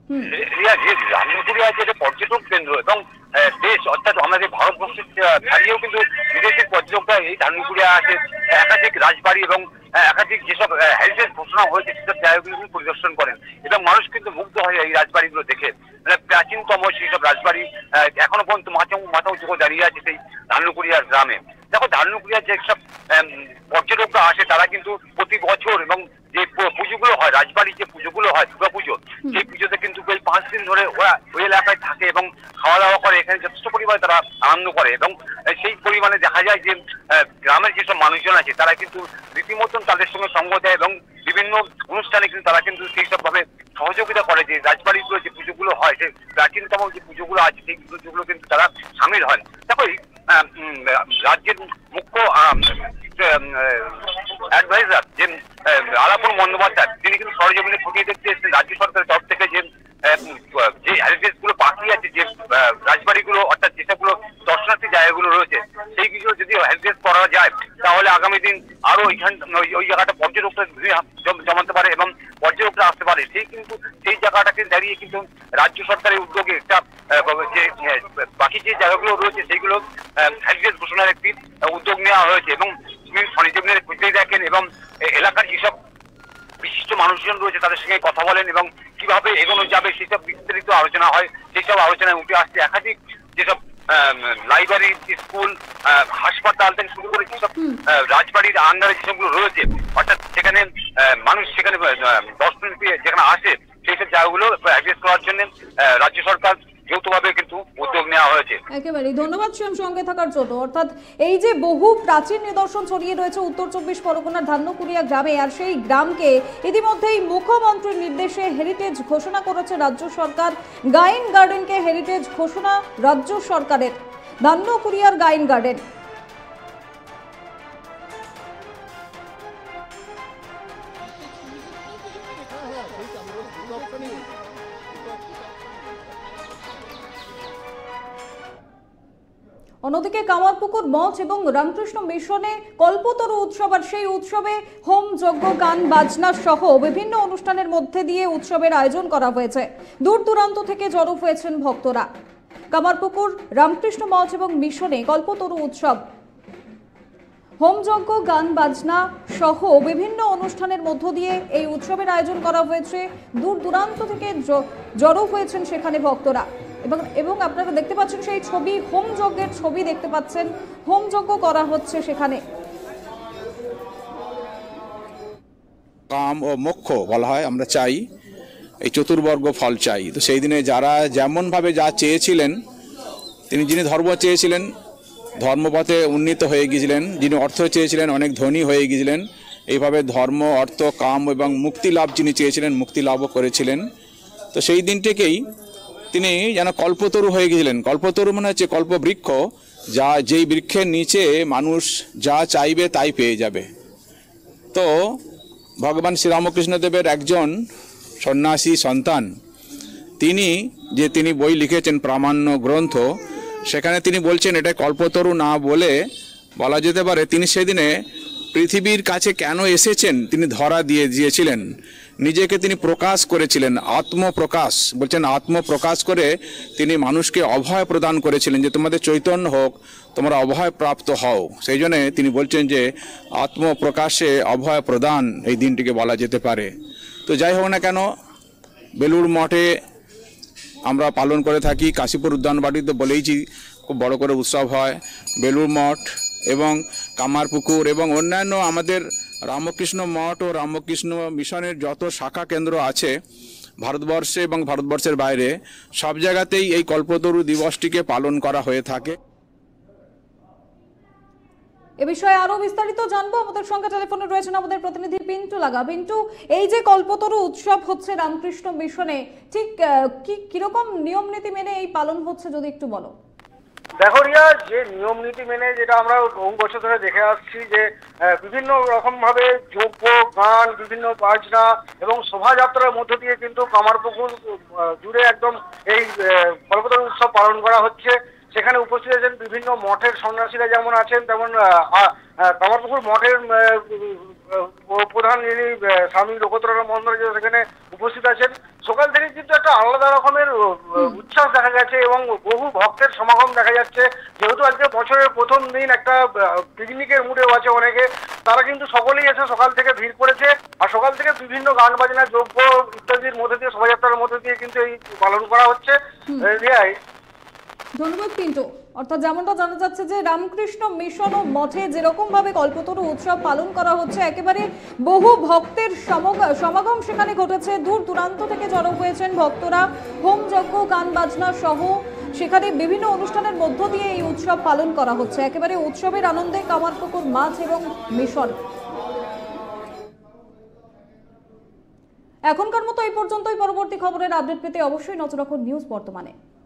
রিয়া, যে রামনগরিয়া আছে এটা পর্যটক কেন্দ্র এবং দেশ অর্থাৎ আমাদের ভারতবর্ষের ছাড়িয়েও কিন্তু বিদেশের পর্যটকরা এই রামনগরিয়া আছে একাধিক রাজবাড়ি এবং একাধিক যেসব হেরিটেজ ঘোষণা হয়েছে সেসব জায়গাগুলো পরিদর্শন করেন এবং মানুষ কিন্তু মুগ্ধ হয় এই রাজবাড়িগুলো দেখে। মানে প্রাচীনতম সেই সব রাজবাড়ি এখনো পর্যন্ত মাথা উঁচু করে দাঁড়িয়ে আছে সেই রামনগরিয়ার গ্রামে। দেখো, রামনগরিয়ার যে সব পর্যটকরা আসে তারা কিন্তু প্রতি বছর এবং যে পুজোগুলো হয়, রাজবাড়ির যে পুজোগুলো হয়, দুর্গা পুজো, সেই পুজোতে কিন্তু এই 5 দিন ধরে ওরা ওই এলাকায় থাকে এবং খাওয়া দাওয়া করে, এখানে যথেষ্ট পরিমাণে তারা আনন্দ করে এবং সেই পরিমাণে দেখা যায় যে গ্রামের যেসব মানুষজন আছে তারা কিন্তু রীতিমতন তাদের সঙ্গে সঙ্গ দেয় এবং বিভিন্ন অনুষ্ঠানে কিন্তু তারা কিন্তু সেই সব ভাবে সহযোগিতা করে যে রাজবাড়িগুলো যে পুজোগুলো হয়, যে প্রাচীনতম যে পুজোগুলো আছে সেই পুজোগুলো কিন্তু তারা সামিল হয়। দেখো, রাজ্যের মুখ্য অ্যাডভাইজার যে আলাপুর বন্দ্যোপাধ্যায় তিনি কিন্তু সরজমিনে ফুটিয়ে দেখতে এসেছেন রাজ্য সরকারের তরফ থেকে যে হেরিটেজ গুলো বাকি আছে, যে রাজবাড়িগুলো অর্থাৎ যেসবগুলো দর্শনার্থী জায়গাগুলো রয়েছে সেইগুলো যদি হেরিটেজ করা যায় তাহলে আগামী দিন আরো ওই জায়গাটা পর্যটকরা জমাতে পারে এবং পর্যটকরা আসতে পারে। সেই জায়গাটাকে দাঁড়িয়ে কিন্তু রাজ্য সরকারের উদ্যোগে একটা যে বাকি যে জায়গাগুলো রয়েছে সেইগুলো হেরিটেজ ঘোষণার একটি উদ্যোগ নেওয়া হয়েছে এবং সরজমিনে খুঁজে দেখেন এবং এলাকার যেসব বিশিষ্ট মানুষজন রয়েছে তাদের সঙ্গে কথা বলেন এবং কিভাবে এগোনো যাবে সেসব বিস্তারিত আলোচনা হয়। সেইসব আলোচনায় উঠে আসছে একাধিক যেসব লাইব্রেরি, স্কুল, হাসপাতাল থেকে শুরু করে যেসব রাজবাড়ির আন্ডারে যেসবগুলো রয়েছে অর্থাৎ সেখানে মানুষ সেখানে দর্শন যেখানে আসে সেই সব জায়গাগুলো অ্যাড্রেস করার জন্য রাজ্য সরকার যৌথভাবে কিন্তু উদ্যোগ নেওয়া হয়েছে। একেবারে ধন্যবাদ শ্যাম সঙ্গে থাকার জন্য। অর্থাৎ এই যে বহু প্রাচীন নিদর্শন ছড়িয়ে রয়েছে উত্তর 24 পরগনার ধান্যকুড়িয়া গ্রামে, আর সেই গ্রামকে ইতিমধ্যেই মুখ্যমন্ত্রীর নির্দেশে হেরিটেজ ঘোষণা করেছে রাজ্য সরকার। গাইন গার্ডেনকে হেরিটেজ ঘোষণা রাজ্য সরকারের, ধান্যকুড়িয়ার গাইন গার্ডেন। অন্যদিকে কামারপুকুর মঠ এবং রামকৃষ্ণ মিশনে কল্পতরু উৎসব, আর সেই উৎসবে হোম যজ্ঞ, গান বাজনা সহ বিভিন্ন অনুষ্ঠানের মধ্যে দিয়ে উৎসবের আয়োজন করা হয়েছে। দূর দূরান্ত থেকে জড়ো হয়েছেন ভক্তরা। কামারপুকুর রামকৃষ্ণ মঠ এবং মিশনে কল্পতরু উৎসব, হোমযজ্ঞ, গান বাজনা সহ বিভিন্ন অনুষ্ঠানের মধ্য দিয়ে এই উৎসবের আয়োজন করা হয়েছে। দূর দূরান্ত থেকে জড়ো হয়েছেন সেখানে ভক্তরা এবং আপনারা দেখতে পাচ্ছেন সেই ছবি, হোমযজ্ঞের ছবি দেখতে পাচ্ছেন। হোমযজ্ঞ করা হচ্ছে সেখানে। কাম ও মোক্ষ বলা হয়, আমরা চাই এই চতুর্বর্গ ফল চাই। তো সেই দিনে যারা যেমনভাবে যা চেয়েছিলেন, যিনি ধর্ম চেয়েছিলেন ধর্মপথে উন্নীত হয়ে গিয়েছিলেন, যিনি অর্থ চেয়েছিলেন অনেক ধনী হয়ে গিয়েছিলেন, এইভাবে ধর্ম, অর্থ, কাম এবং মুক্তি লাভ যিনি চেয়েছিলেন মুক্তি লাভও করেছিলেন। তো সেই দিনটিকেই তিনি যেন কল্পতরু হয়ে গিয়েছিলেন। কল্পতরু মানে হচ্ছে কল্পবৃক্ষ, যেই বৃক্ষের নিচে মানুষ যা চাইবে তাই পেয়ে যাবে। তো ভগবান শ্রীরামকৃষ্ণদেবের একজন সন্ন্যাসী সন্তান তিনি বই লিখেছেন প্রামাণ্য গ্রন্থ, সেখানে তিনি বলছেন এটা কল্পতরু না বলে বলা যেতে পারে তিনি সেদিনে পৃথিবীর কাছে কেন এসেছেন তিনি ধরা দিয়েছিলেন। নিজেকে তিনি প্রকাশ করেছিলেন, আত্মপ্রকাশ বলছেন, আত্মপ্রকাশ করে তিনি মানুষকে অভয় প্রদান করেছিলেন যে তোমাদের চৈতন্য হোক, তোমরা অভয় প্রাপ্ত হও। সেই জন্যে তিনি বলছেন যে আত্মপ্রকাশে অভয় প্রদান এই দিনটিকে বলা যেতে পারে। তো যাই হোক না কেন, বেলুড় মঠে আমরা পালন করে থাকি, কাশীপুর উদ্যানবাটিতে বলেইছি খুব বড় করে উৎসব হয়। বেলুড় মঠ এবং কামারপুকুর এবং অন্যান্য আমাদের রামকৃষ্ণ মঠ ও রামকৃষ্ণ মিশনের যত শাখা কেন্দ্র আছে ভারতবর্ষে এবং ভারতবর্ষের বাইরে, সব জায়গাতেই এই কল্পতরু দিবসটিকে পালন করা হয়ে থাকে। এ বিষয়ে আরো বিস্তারিত জানবো। আমাদের সঙ্গে টেলিফোনে রয়েছেন আমাদের প্রতিনিধি পিন্টু লাগা। পিন্টু, এই যে কল্পতরু উৎসব হচ্ছে রামকৃষ্ণ মিশনে, ঠিক কিরকম নিয়ম নীতি মেনে এই পালন হচ্ছে যদি একটু বলো। দেখো রিয়া, যে নিয়ম নীতি মেনে যেটা আমরা বহু বছর ধরে দেখে আসছি যে বিভিন্ন রকম ভাবে যজ্ঞ, গান, বিভিন্ন বাজনা এবং শোভাযাত্রার মধ্য দিয়ে কিন্তু কামারপুকুর জুড়ে একদম এই কল্পতরু উৎসব পালন করা হচ্ছে। সেখানে উপস্থিত আছেন বিভিন্ন মঠের সন্ন্যাসীরা যেমন আছেন, তেমন কামারপুকুর মঠের প্রধান যিনি স্বামী লোকোত্তরানন্দ মহারাজ সেখানে উপস্থিত আছেন। সকাল থেকে কিন্তু একটা আলাদা রকমের উচ্ছ্বাস দেখা গেছে এবং বহু ভক্তের সমাগম দেখা যাচ্ছে। যেহেতু আজকে বছরের প্রথম দিন, একটা পিকনিকের মুডেও আছে অনেকে, তারা কিন্তু সকলেই এসে সকাল থেকে ভিড় করেছে। আর সকাল থেকে বিভিন্ন গান বাজনা, যজ্ঞ ইত্যাদির মধ্যে দিয়ে, শোভাযাত্রার মধ্যে দিয়ে কিন্তু এই পালন করা হচ্ছে। ধন্যবাদ পিন্টু। অর্থাৎ যেমনটা জানা যাচ্ছে যে রামকৃষ্ণ মিশন ও মঠে যেরকম ভাবে কল্পতরু উৎসব পালন করা হচ্ছে, একেবারে বহু ভক্তের সমাগম সেখানে ঘটেছে। দূর দূরান্ত থেকে জড়ো হয়েছেন ভক্তরা। হোম যজ্ঞ, গান বাজনা সহ সেখানে বিভিন্ন অনুষ্ঠানের মধ্য দিয়ে এই উৎসব পালন করা হচ্ছে। একেবারে উৎসবের আনন্দে কামারপুকুর মাঠ এবং মিশন। এখনকার মতো এই পর্যন্তই। পরবর্তী খবরের আপডেট পেতে অবশ্যই নজর রাখুন নিউজ বর্তমানে।